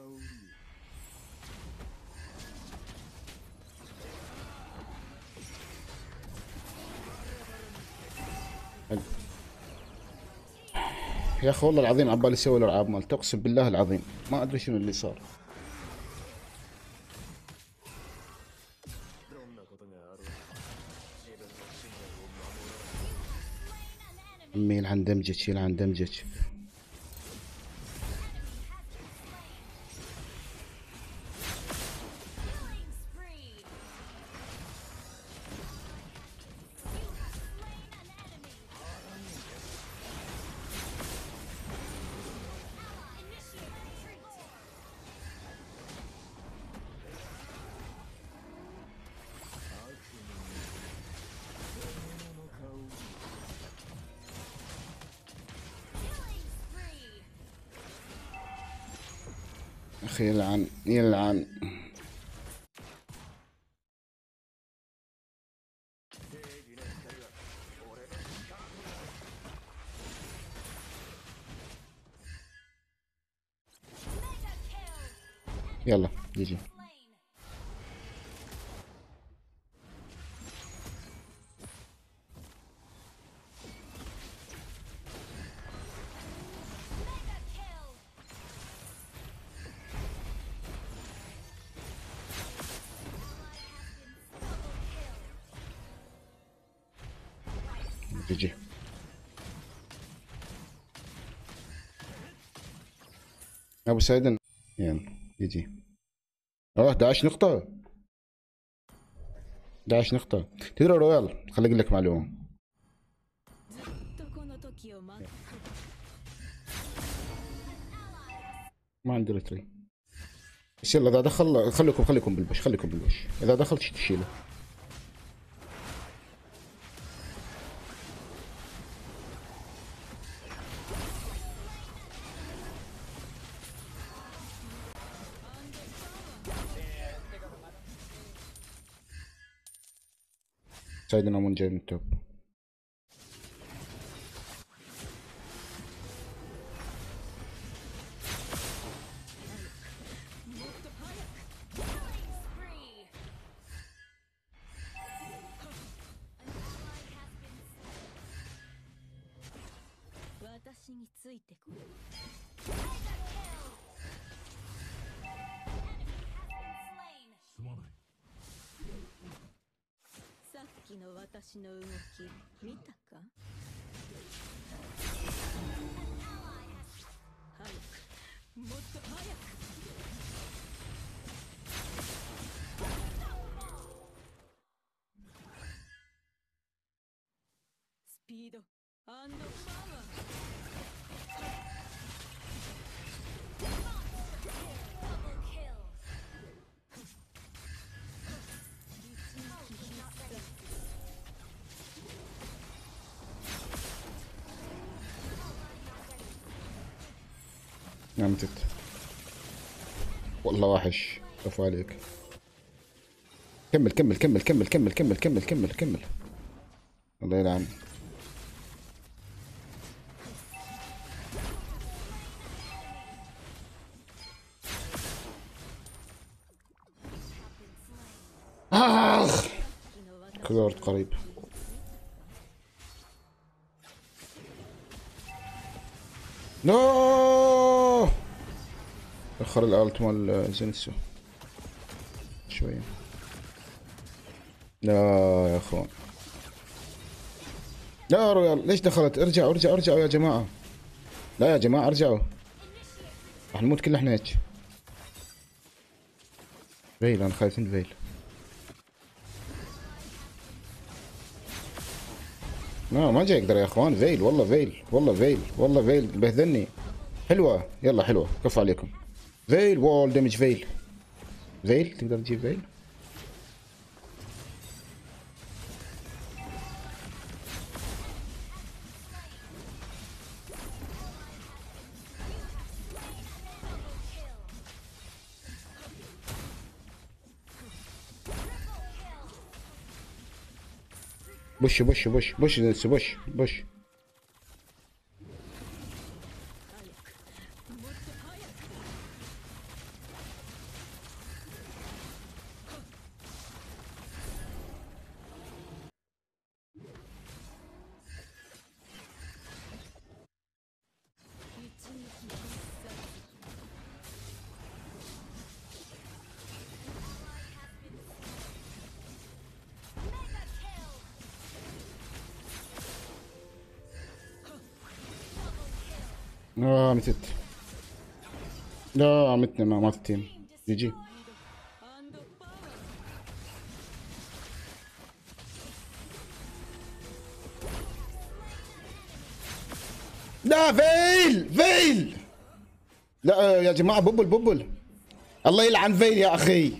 يا اخي والله العظيم عبالي يسوي الالعاب مالته، اقسم بالله العظيم ما ادري شنو اللي صار. امي يلعن دمجك يلعن دمجك. اخي يلعن يلعن. يلا جي جي. جي جي. ابو سعيد يلا جي جي. اوه 11 نقطة. 11 نقطة. تدري رويال، خليني اقول لك معلومة. ما عندي ريتري. بس يلا اذا دخل خليكم بالبوش، خليكم بالبوش، اذا دخل تشيله. سايدنا من جاي من التوب. نمتت والله وحش. كفو عليك. كمل كمل كمل كمل كمل كمل كمل كمل كمل. الله يلعن. آخ كلورد قريب. نو اخر الالت مال زينسو شوية. لا يا اخوان، لا رويال ليش دخلت؟ ارجعوا ارجعوا ارجعوا يا جماعة. لا يا جماعة ارجعوا، راح نموت كل احنا هيك. فيل انا خايف من فيل. لا ما جاي يقدر يا اخوان. فيل والله فيل والله فيل والله فيل بهذلني. حلوة يلا حلوة كفو عليكم. فيل وول دمج فيل. فيل تقدر تجيب فيل؟ بوش بوش بوش بوش بوش بوش بوش. متت. لا متنا ما مات التيم. جي جي. لا فيل فيل. لا يا جماعة بوبل بوبل. الله يلعن فيل يا أخي.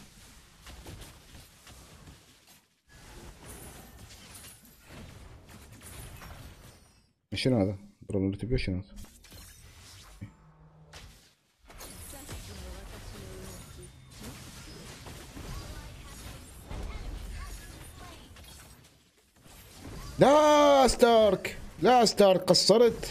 شنو هذا؟ ضرب نوتيفيكيشن هذا. لا ستارك لا ستارك قصرت.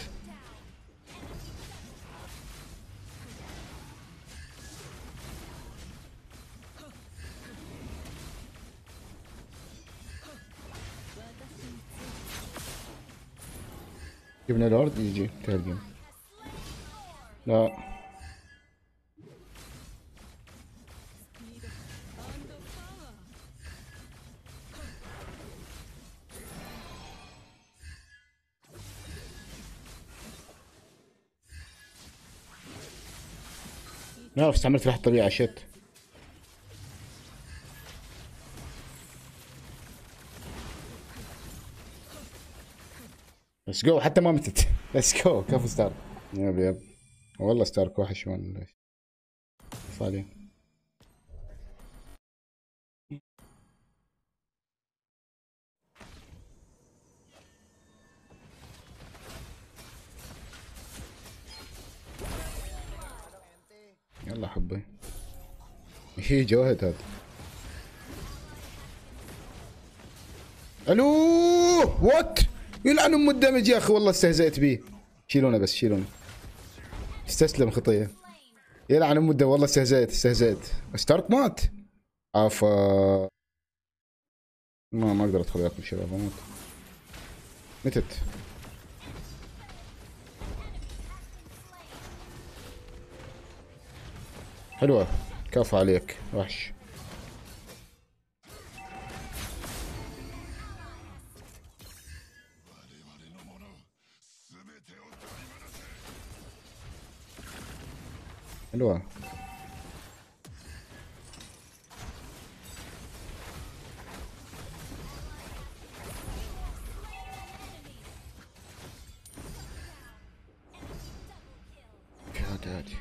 جبنا الارض يجي تهجم. لا لا استعملت سلاح الطبيعة شت. ليتس جو حتى ما متت. ليتس جو كفو ستارك. يب يب والله ستارك وحش ما صالح. يلا حبي. هي جوهد هذا. الو وات، يلعن ام الدمج يا اخي، والله استهزأت بيه. شيلونه بس شيلونه. استسلم خطيه. يلعن ام الدمج، والله استهزأت. ستارك مات. عفا. ما اقدر ادخل ياكل شباب، اموت. متت. حلوة. كفو عليك وحش. حلوة. يا دادي.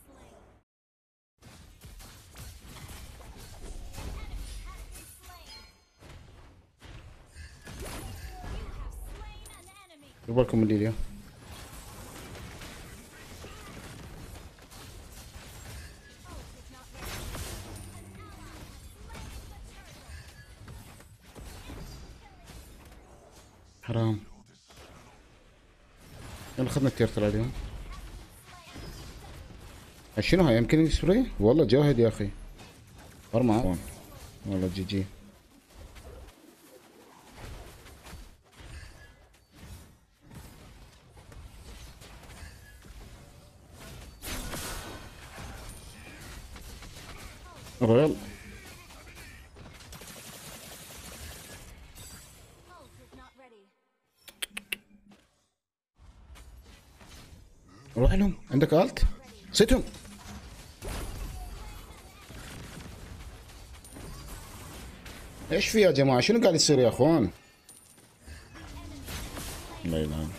بالكم من ليليا. حرام. يلا اخذنا التيرتل عليهم. شنو هاي، يمكن سبراي؟ والله جاهد يا اخي. ارمى. والله جي جي. رويال. روح لهم، عندك الت؟ ستهم. ايش في يا جماعه، شنو قاعد يصير يا اخوان؟ لا يلعن.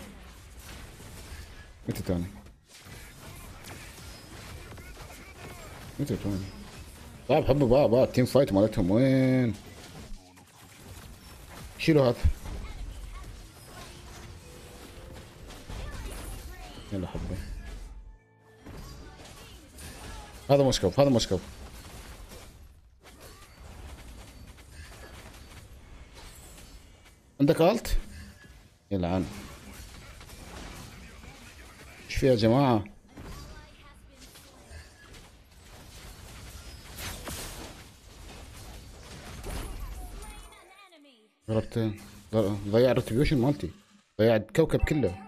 متى تاني؟ متى تاني؟ طيب حبوا بقى التيم فايت مالتهم وين؟ شيلوا هذا. يلا حبي. هذا موسكوف، هذا موسكوف. عندك الت؟ يلعن. ايش في يا جماعه؟ ضربت. ضيع الريتريبيوشن مالتي، ضيع الكوكب كله.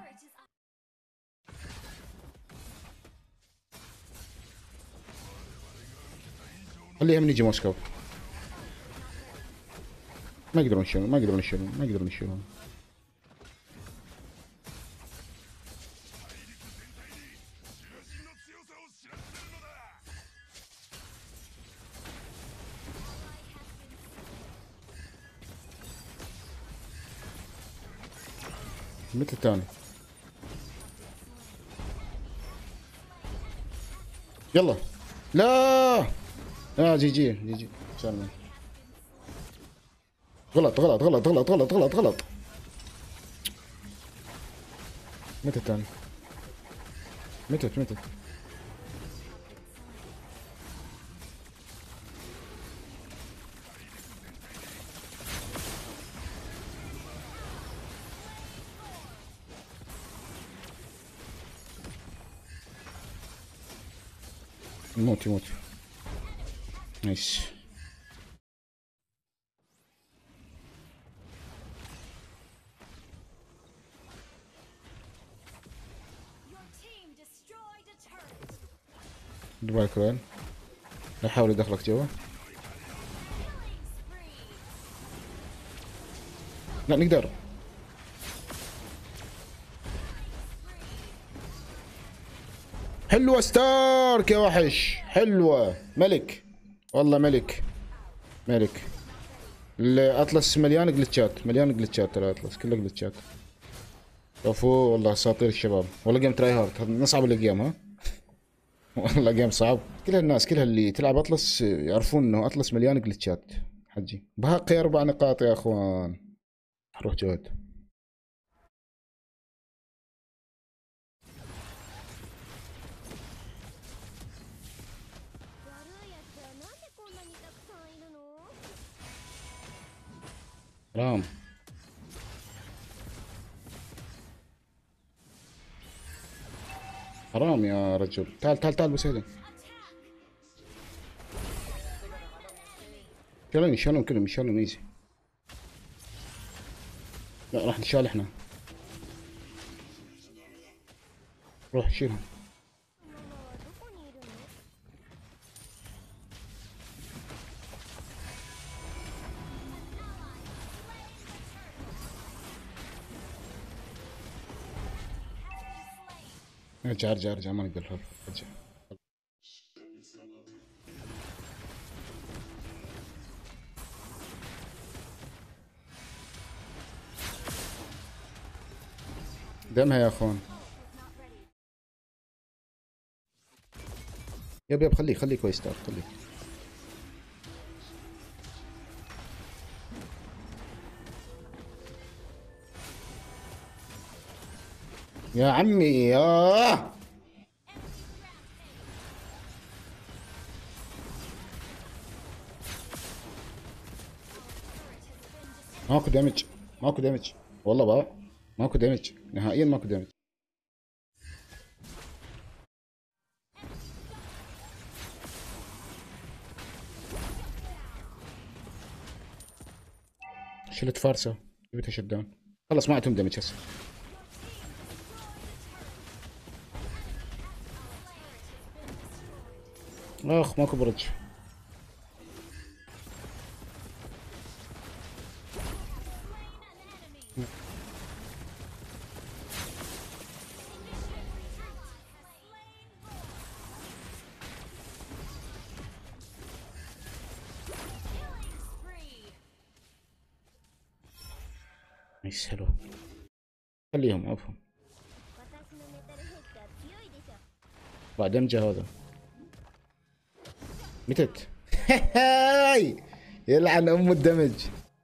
خليهم يجي موسكو. ما يقدرون يشيلون، ما يقدرون يشيلون، ما يقدرون يشيلون. متى الثاني؟ يلا. لا. جي جي جي جي. سلام. غلط غلط غلط غلط غلط غلط غلط. متى الثاني؟ متت. يموت. نايس. دبي كوين. لا يحاول يدخلك جوا. لا نقدر. حلوة ستارك يا وحش، حلوة ملك. والله ملك. الاطلس مليان جلتشات ترى، اطلس كله جلتشات. كفو والله، اساطير الشباب. والله جيم تراي هارد، من اصعب الاجيام ها. والله جيم صعب. كل الناس كلها اللي تلعب اطلس يعرفون انه اطلس مليان جلتشات. حجي باقي 4 نقاط يا اخوان. روح جهد. حرام. حرام يا رجل. تعال تعال تعال بسيدة. شالهم كلهم يشالهم ايزي. لا راح نشال احنا. روح شيلهم. ارجع ارجع ارجع، ما نقدر ارجع. دمها يا اخوان. يب خليه كويس. تعال خليه. يا عمي يا ماكو دمج. ماكو دمج والله بقى. ماكو دمج نهائيا، ماكو دمج. شلت فارسه جبتها شت داون. خلص ما عندهم دمج هسه. اخ ماكو برج. نايس حلو. خليهم عفوا. بعد دمجه هذا. متت. هاي يلعن ام الدمج.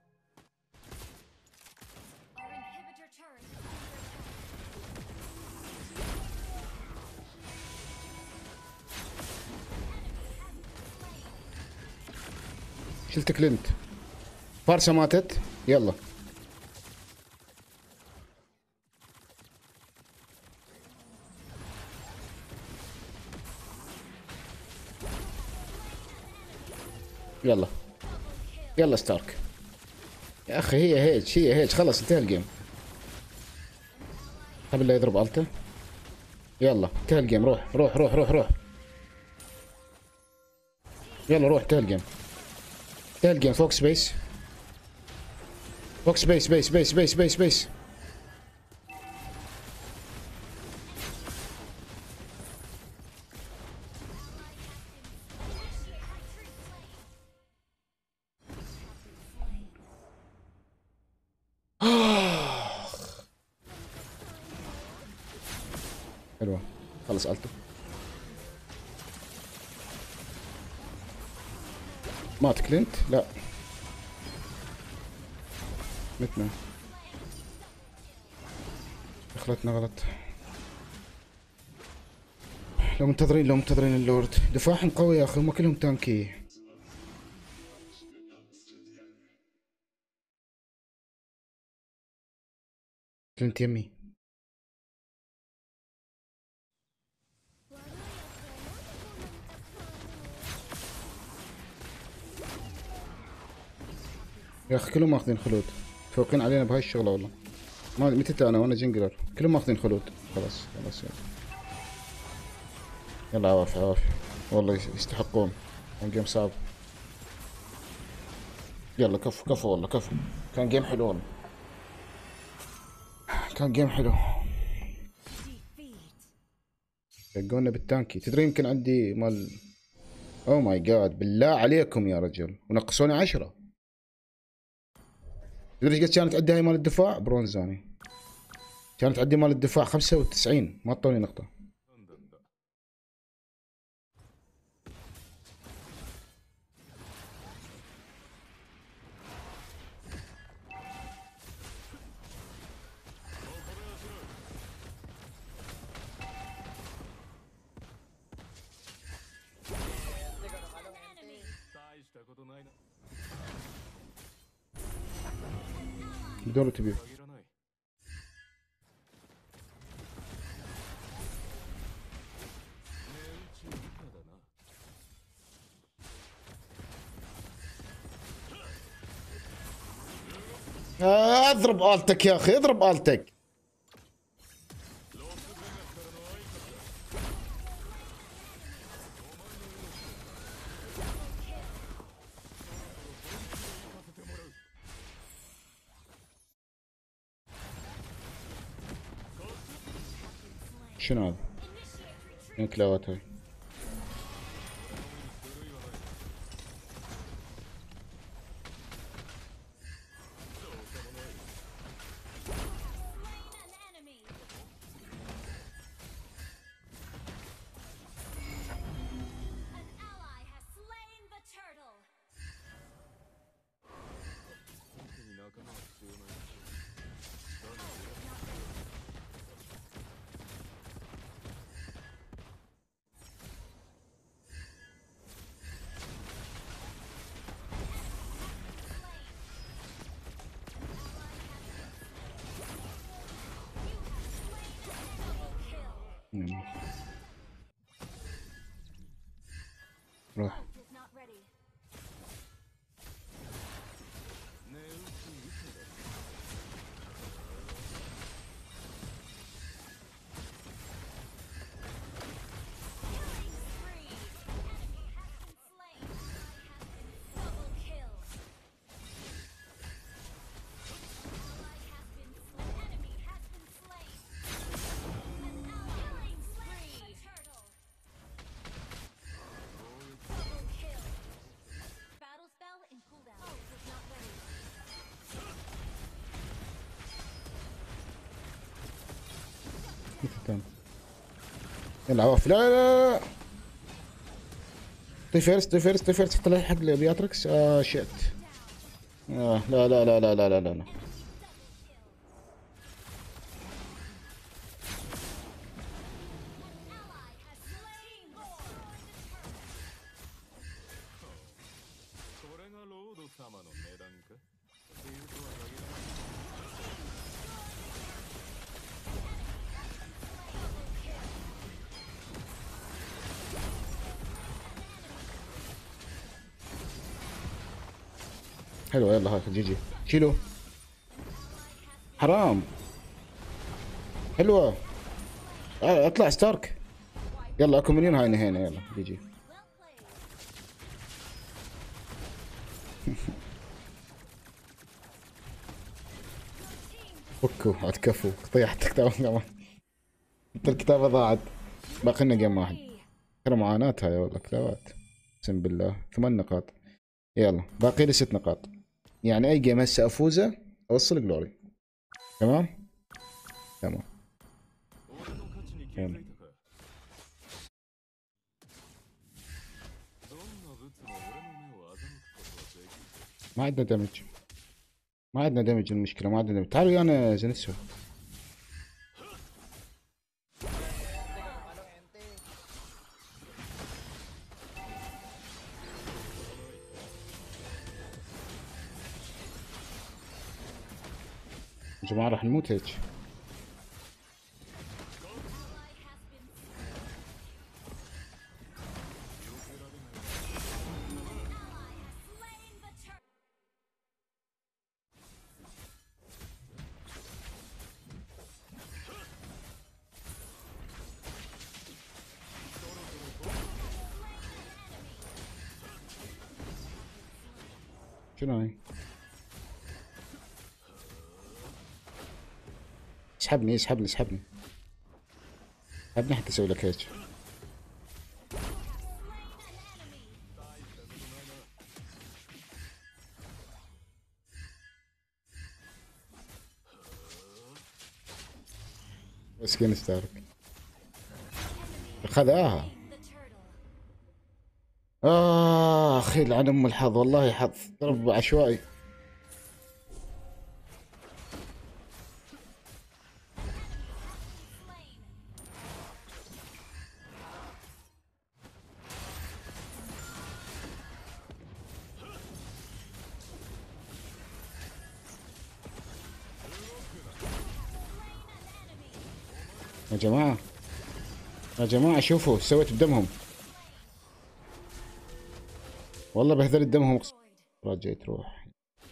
شلت كلينت. فارسه ماتت. يلا يلا يلا ستارك. يا اخي هي هيج خلص انتهى الجيم. قبل لا يضرب الته. يلا انتهى الجيم. روح روح روح روح روح. يلا روح انتهى الجيم. انتهى الجيم. فوق سبيس. فوق سبيس بيس بيس بيس بيس بيس. حلوة. خلص الته. مات كلينت. لا متنا. دخلتنا غلط. لو منتظرين اللورد. دفاعهم قوي يا اخي، هم كلهم تانكي. كلينت يمي. يا اخي كلهم ماخذين خلود. فوقين علينا بهاي الشغله والله. ما متت انا وانا جنجلر كلهم ماخذين خلود. خلاص خلاص يلا. يلا عوافي عوافي والله يستحقون. كان جيم صعب. يلا كفو كفو والله كفو. كان جيم حلو والله. كان جيم حلو. دقونا بالتانكي. تدري يمكن عندي مال. او ماي جاد بالله عليكم يا رجل ونقصوني 10. تدري ايش قد كانت عندي هاي مال الدفاع؟ برونزاني. كانت عندي مال الدفاع 95 ما اعطوني نقطة. بدون تبي. اضرب آلتك يا اخي، اضرب آلتك. شنو هذا؟ انكلاوات هاي. روح. يلا عوف. لا لا لا، طي فيرست، طي فيرست، طي فيرست حتى لا يلحق لي بياتريكس. شيت. لا لا لا لا لا لا لا. حلو، يلا هاك جي جي، شيلو. حرام. حلوة. اطلع ستارك. يلا اكو منين هاي نهينا. يلا جي جي. فكوا اتكفوا، طيحت كتابة كمان. حتى الكتابة ضاعت. باقي لنا جيم واحد. ترى معاناة هاي والله كتابات. اقسم بالله 8 نقاط. يلا باقي لي 6 نقاط. يعني اي جيم هسه افوزه اوصل جلوري. تمام. تمام. يلا. ما عندنا دمج. ما عندنا دمج، المشكلة ما عندنا دمج. تعالوا ويانا زينسو. يا جماعة راح نموت هيك. شنو هاي؟ اسحبني اسحبني اسحبني. اسحبني حتى اسوي لك هيك. مسكين ستارك. خذاها. اخي لعن ام الحظ، والله حظ ضرب عشوائي. يا جماعة يا جماعة شوفوا ايش سويت بدمهم. والله بهذلت دمهم. رجعي تروح.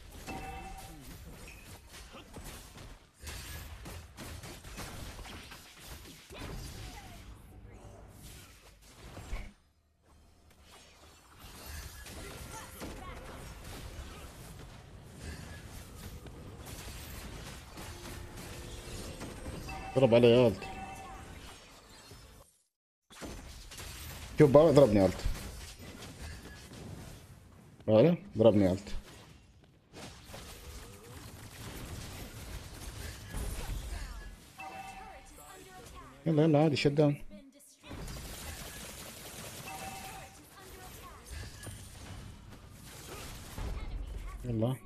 ضرب علي الت. شوف بابا ضربني الت. ولا ضربني الت. يلا يلا عادي شت داون. يلا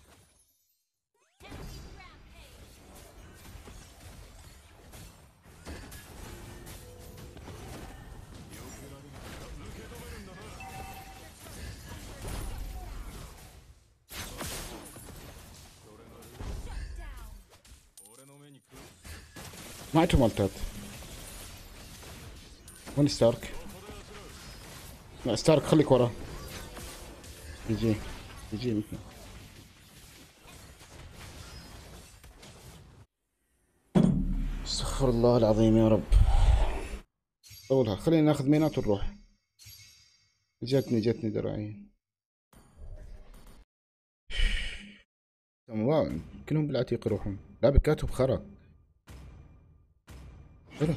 ما عندهم التات. وين ستارك؟ لا ستارك خليك ورا. يجي يجي مثل. استغفر الله العظيم يا رب. طولها خلينا ناخذ مينات ونروح. جتني دراعي. كلهم بالعتيق يروحون. لا بكاتهم خرا. حلو.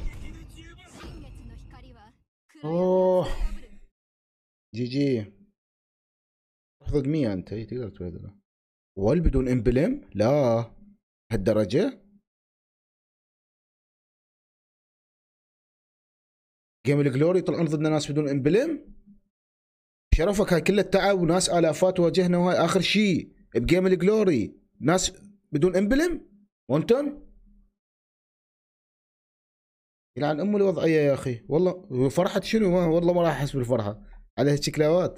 اوه جي جي. روح ضد 100 انت تقدر تبهدله. وال بدون امبلم؟ لا هالدرجة؟ جيم الجلوري طلعون ضدنا ناس بدون امبلم؟ شرفك هاي كل التعب وناس الافات واجهنا وهاي اخر شيء بجيم الجلوري ناس بدون امبلم؟ وانتون؟ يلعن ام الوضعية يا اخي والله. فرحة شنو؟ ما والله ما راح احس بالفرحة على هالشكلاوات.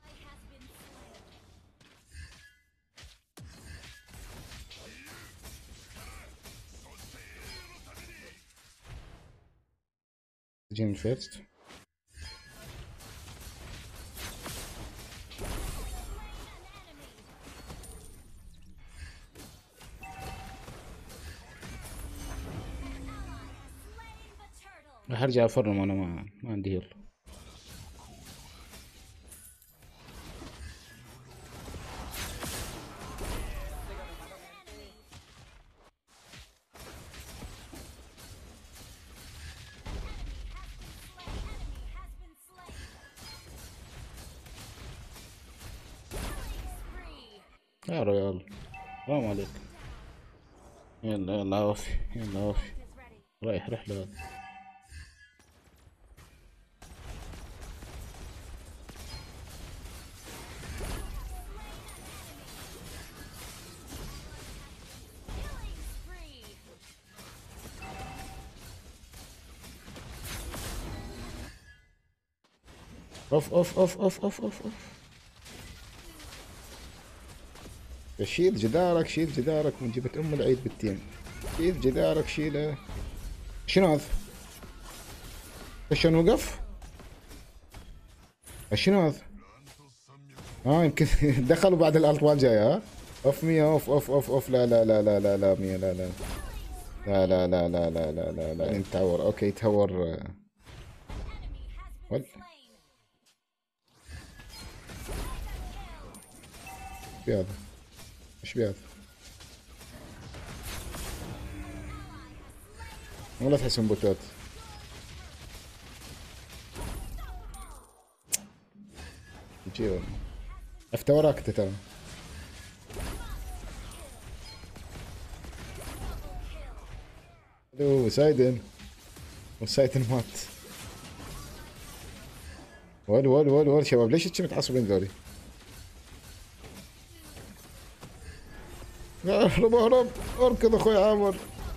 جيم فيرست. راح ارجع افرم انا ما عندي هيل. يا ريال حرام عليك. يلا يلا اوفي يلا اوفي. رايح رحلة. اوف. شيل جدارك شيل جدارك من جبت ام العيد بالتيم. شيل جدارك شيله. شنو هذا؟ شلون وقف؟ شنو هذا؟ يمكن دخلوا بعد الالت مال جاي. اوف 100 اوف لا 100 لا يتهور. اوكي يتهور. ول بهذا ايش بهذا؟ ولا تحسهم بوتات. يجي افتا وراك انت ترى. سايدن مات. ول شباب ليش انتم متعصبين ذولي؟ اهرب اركض اخوي عامر.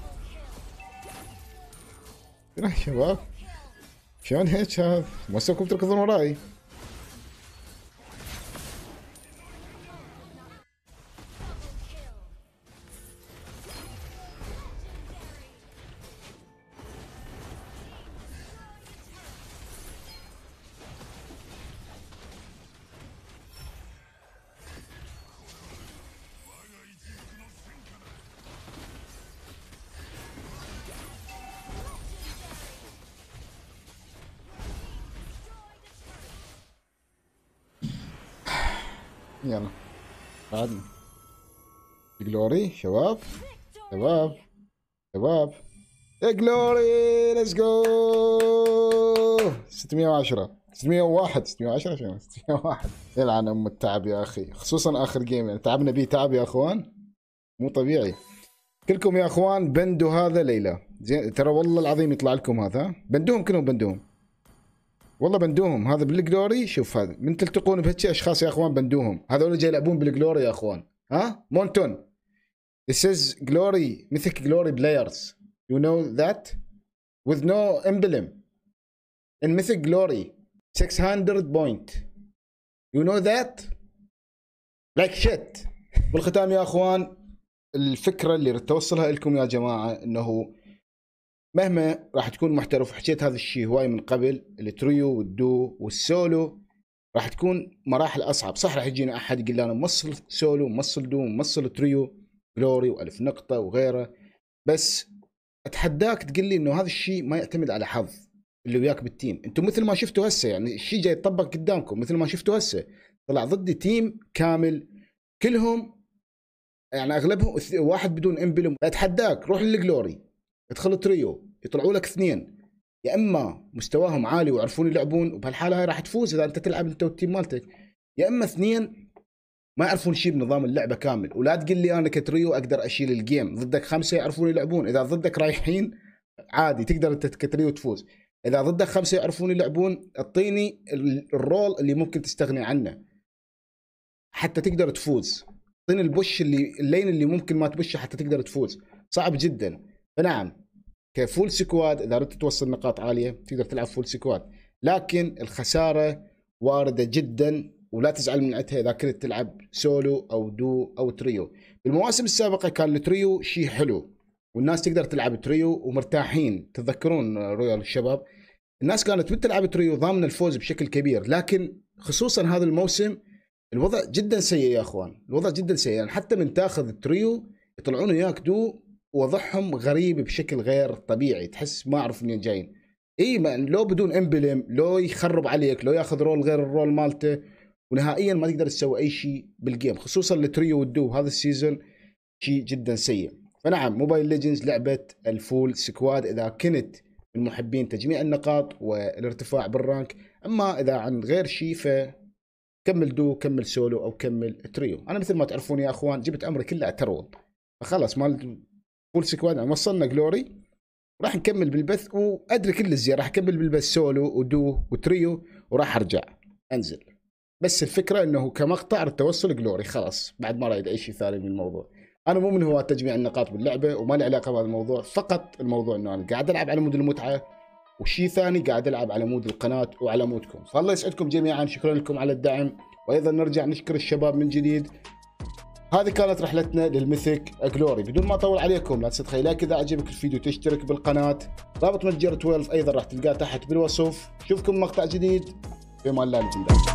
يا شباب شلون هيك هذا؟ موسوكم تركضون وراي. يلا بعدنا جلوري. شباب شباب شباب جلوري ليتس جو. 610 601 610 601. يلعن ام التعب يا اخي، خصوصا اخر جيم يعني تعبنا بيه تعب يا اخوان مو طبيعي. كلكم يا اخوان بندوا هذا ليلى زين، ترى والله العظيم يطلع لكم هذا، بندوهم كلهم بندوهم والله بندوهم. هذا بالجلوري شوف، هذا من تلتقون بهيك اشخاص يا اخوان بندوهم، هذول جاي يلعبون بالجلوري يا اخوان. ها مونتون this is glory mythic glory players you know that with no emblem in mythic glory 600 point you know that like shit. بالختام يا اخوان الفكره اللي توصلها لكم يا جماعه انه مهما راح تكون محترف، وحكيت هذا الشيء هواي من قبل، التريو والدو والسولو راح تكون مراحل اصعب. صح راح يجينا احد يقول لي انا موصل سولو موصل دو موصل تريو جلوري والف نقطه وغيره، بس اتحداك تقول لي انه هذا الشيء ما يعتمد على حظ اللي وياك بالتيم. انتم مثل ما شفتوا هسه يعني الشيء جاي يطبق قدامكم مثل ما شفتوا هسه، طلع ضدي تيم كامل كلهم يعني اغلبهم واحد بدون امبلم. اتحداك روح للجلوري ادخل تريو يطلعوا لك اثنين يا اما مستواهم عالي ويعرفون يلعبون وبهالحاله هاي راح تفوز اذا انت تلعب انت والتيم مالتك، يا اما اثنين ما يعرفون شيء بنظام اللعبه كامل. ولا تقول لي انا كتريو اقدر اشيل الجيم، ضدك خمسه يعرفون يلعبون، اذا ضدك رايحين عادي تقدر انت كتريو تفوز. اذا ضدك خمسه يعرفون يلعبون اعطيني الرول اللي ممكن تستغني عنه حتى تقدر تفوز، اعطيني البوش اللين اللي ممكن ما تبشه حتى تقدر تفوز. صعب جدا. فنعم كفول سكواد اذا ردت توصل نقاط عاليه تقدر تلعب فول سكواد، لكن الخساره وارده جدا ولا تزعل من عتها اذا كنت تلعب سولو او دو او تريو. بالمواسم السابقه كان التريو شيء حلو والناس تقدر تلعب تريو ومرتاحين. تتذكرون رويال الشباب الناس كانت بتلعب تريو ضامنه الفوز بشكل كبير، لكن خصوصا هذا الموسم الوضع جدا سيء يا اخوان، الوضع جدا سيء. يعني حتى من تاخذ التريو يطلعون وياك دو وضعهم غريب بشكل غير طبيعي، تحس ما اعرف منين جايين. اي لو بدون امبلم لو يخرب عليك لو ياخذ رول غير الرول مالته، ونهائيا ما تقدر تسوي اي شيء بالجيم. خصوصا التريو والدو هذا السيزون شيء جدا سيء. فنعم موبايل ليجندز لعبه الفول سكواد اذا كنت من محبين تجميع النقاط والارتفاع بالرانك، اما اذا عن غير شيء فكمل دو كمل سولو او كمل تريو. انا مثل ما تعرفون يا اخوان جبت امري كله اترول، فخلص مال فول سكواد وصلنا جلوري راح نكمل بالبث، وادري كل الزيارة راح اكمل بالبث سولو ودو وتريو وراح ارجع انزل. بس الفكره انه كمقطع التوصل جلوري خلاص بعد ما رايد اي شيء ثاني من الموضوع. انا مو من هواة تجميع النقاط باللعبه وما لي علاقه بهذا الموضوع، فقط الموضوع انه انا قاعد العب على مود المتعه، وشيء ثاني قاعد العب على مود القناه وعلى مودكم. فالله يسعدكم جميعا، شكرا لكم على الدعم، وايضا نرجع نشكر الشباب من جديد. هذه كانت رحلتنا للميثيك جلوري. بدون ما اطول عليكم لا تنسى لايك اذا عجبك الفيديو، تشترك بالقناه، رابط متجر 12 ايضا راح تلقاه تحت بالوصف. اشوفكم مقطع جديد، في امان الله.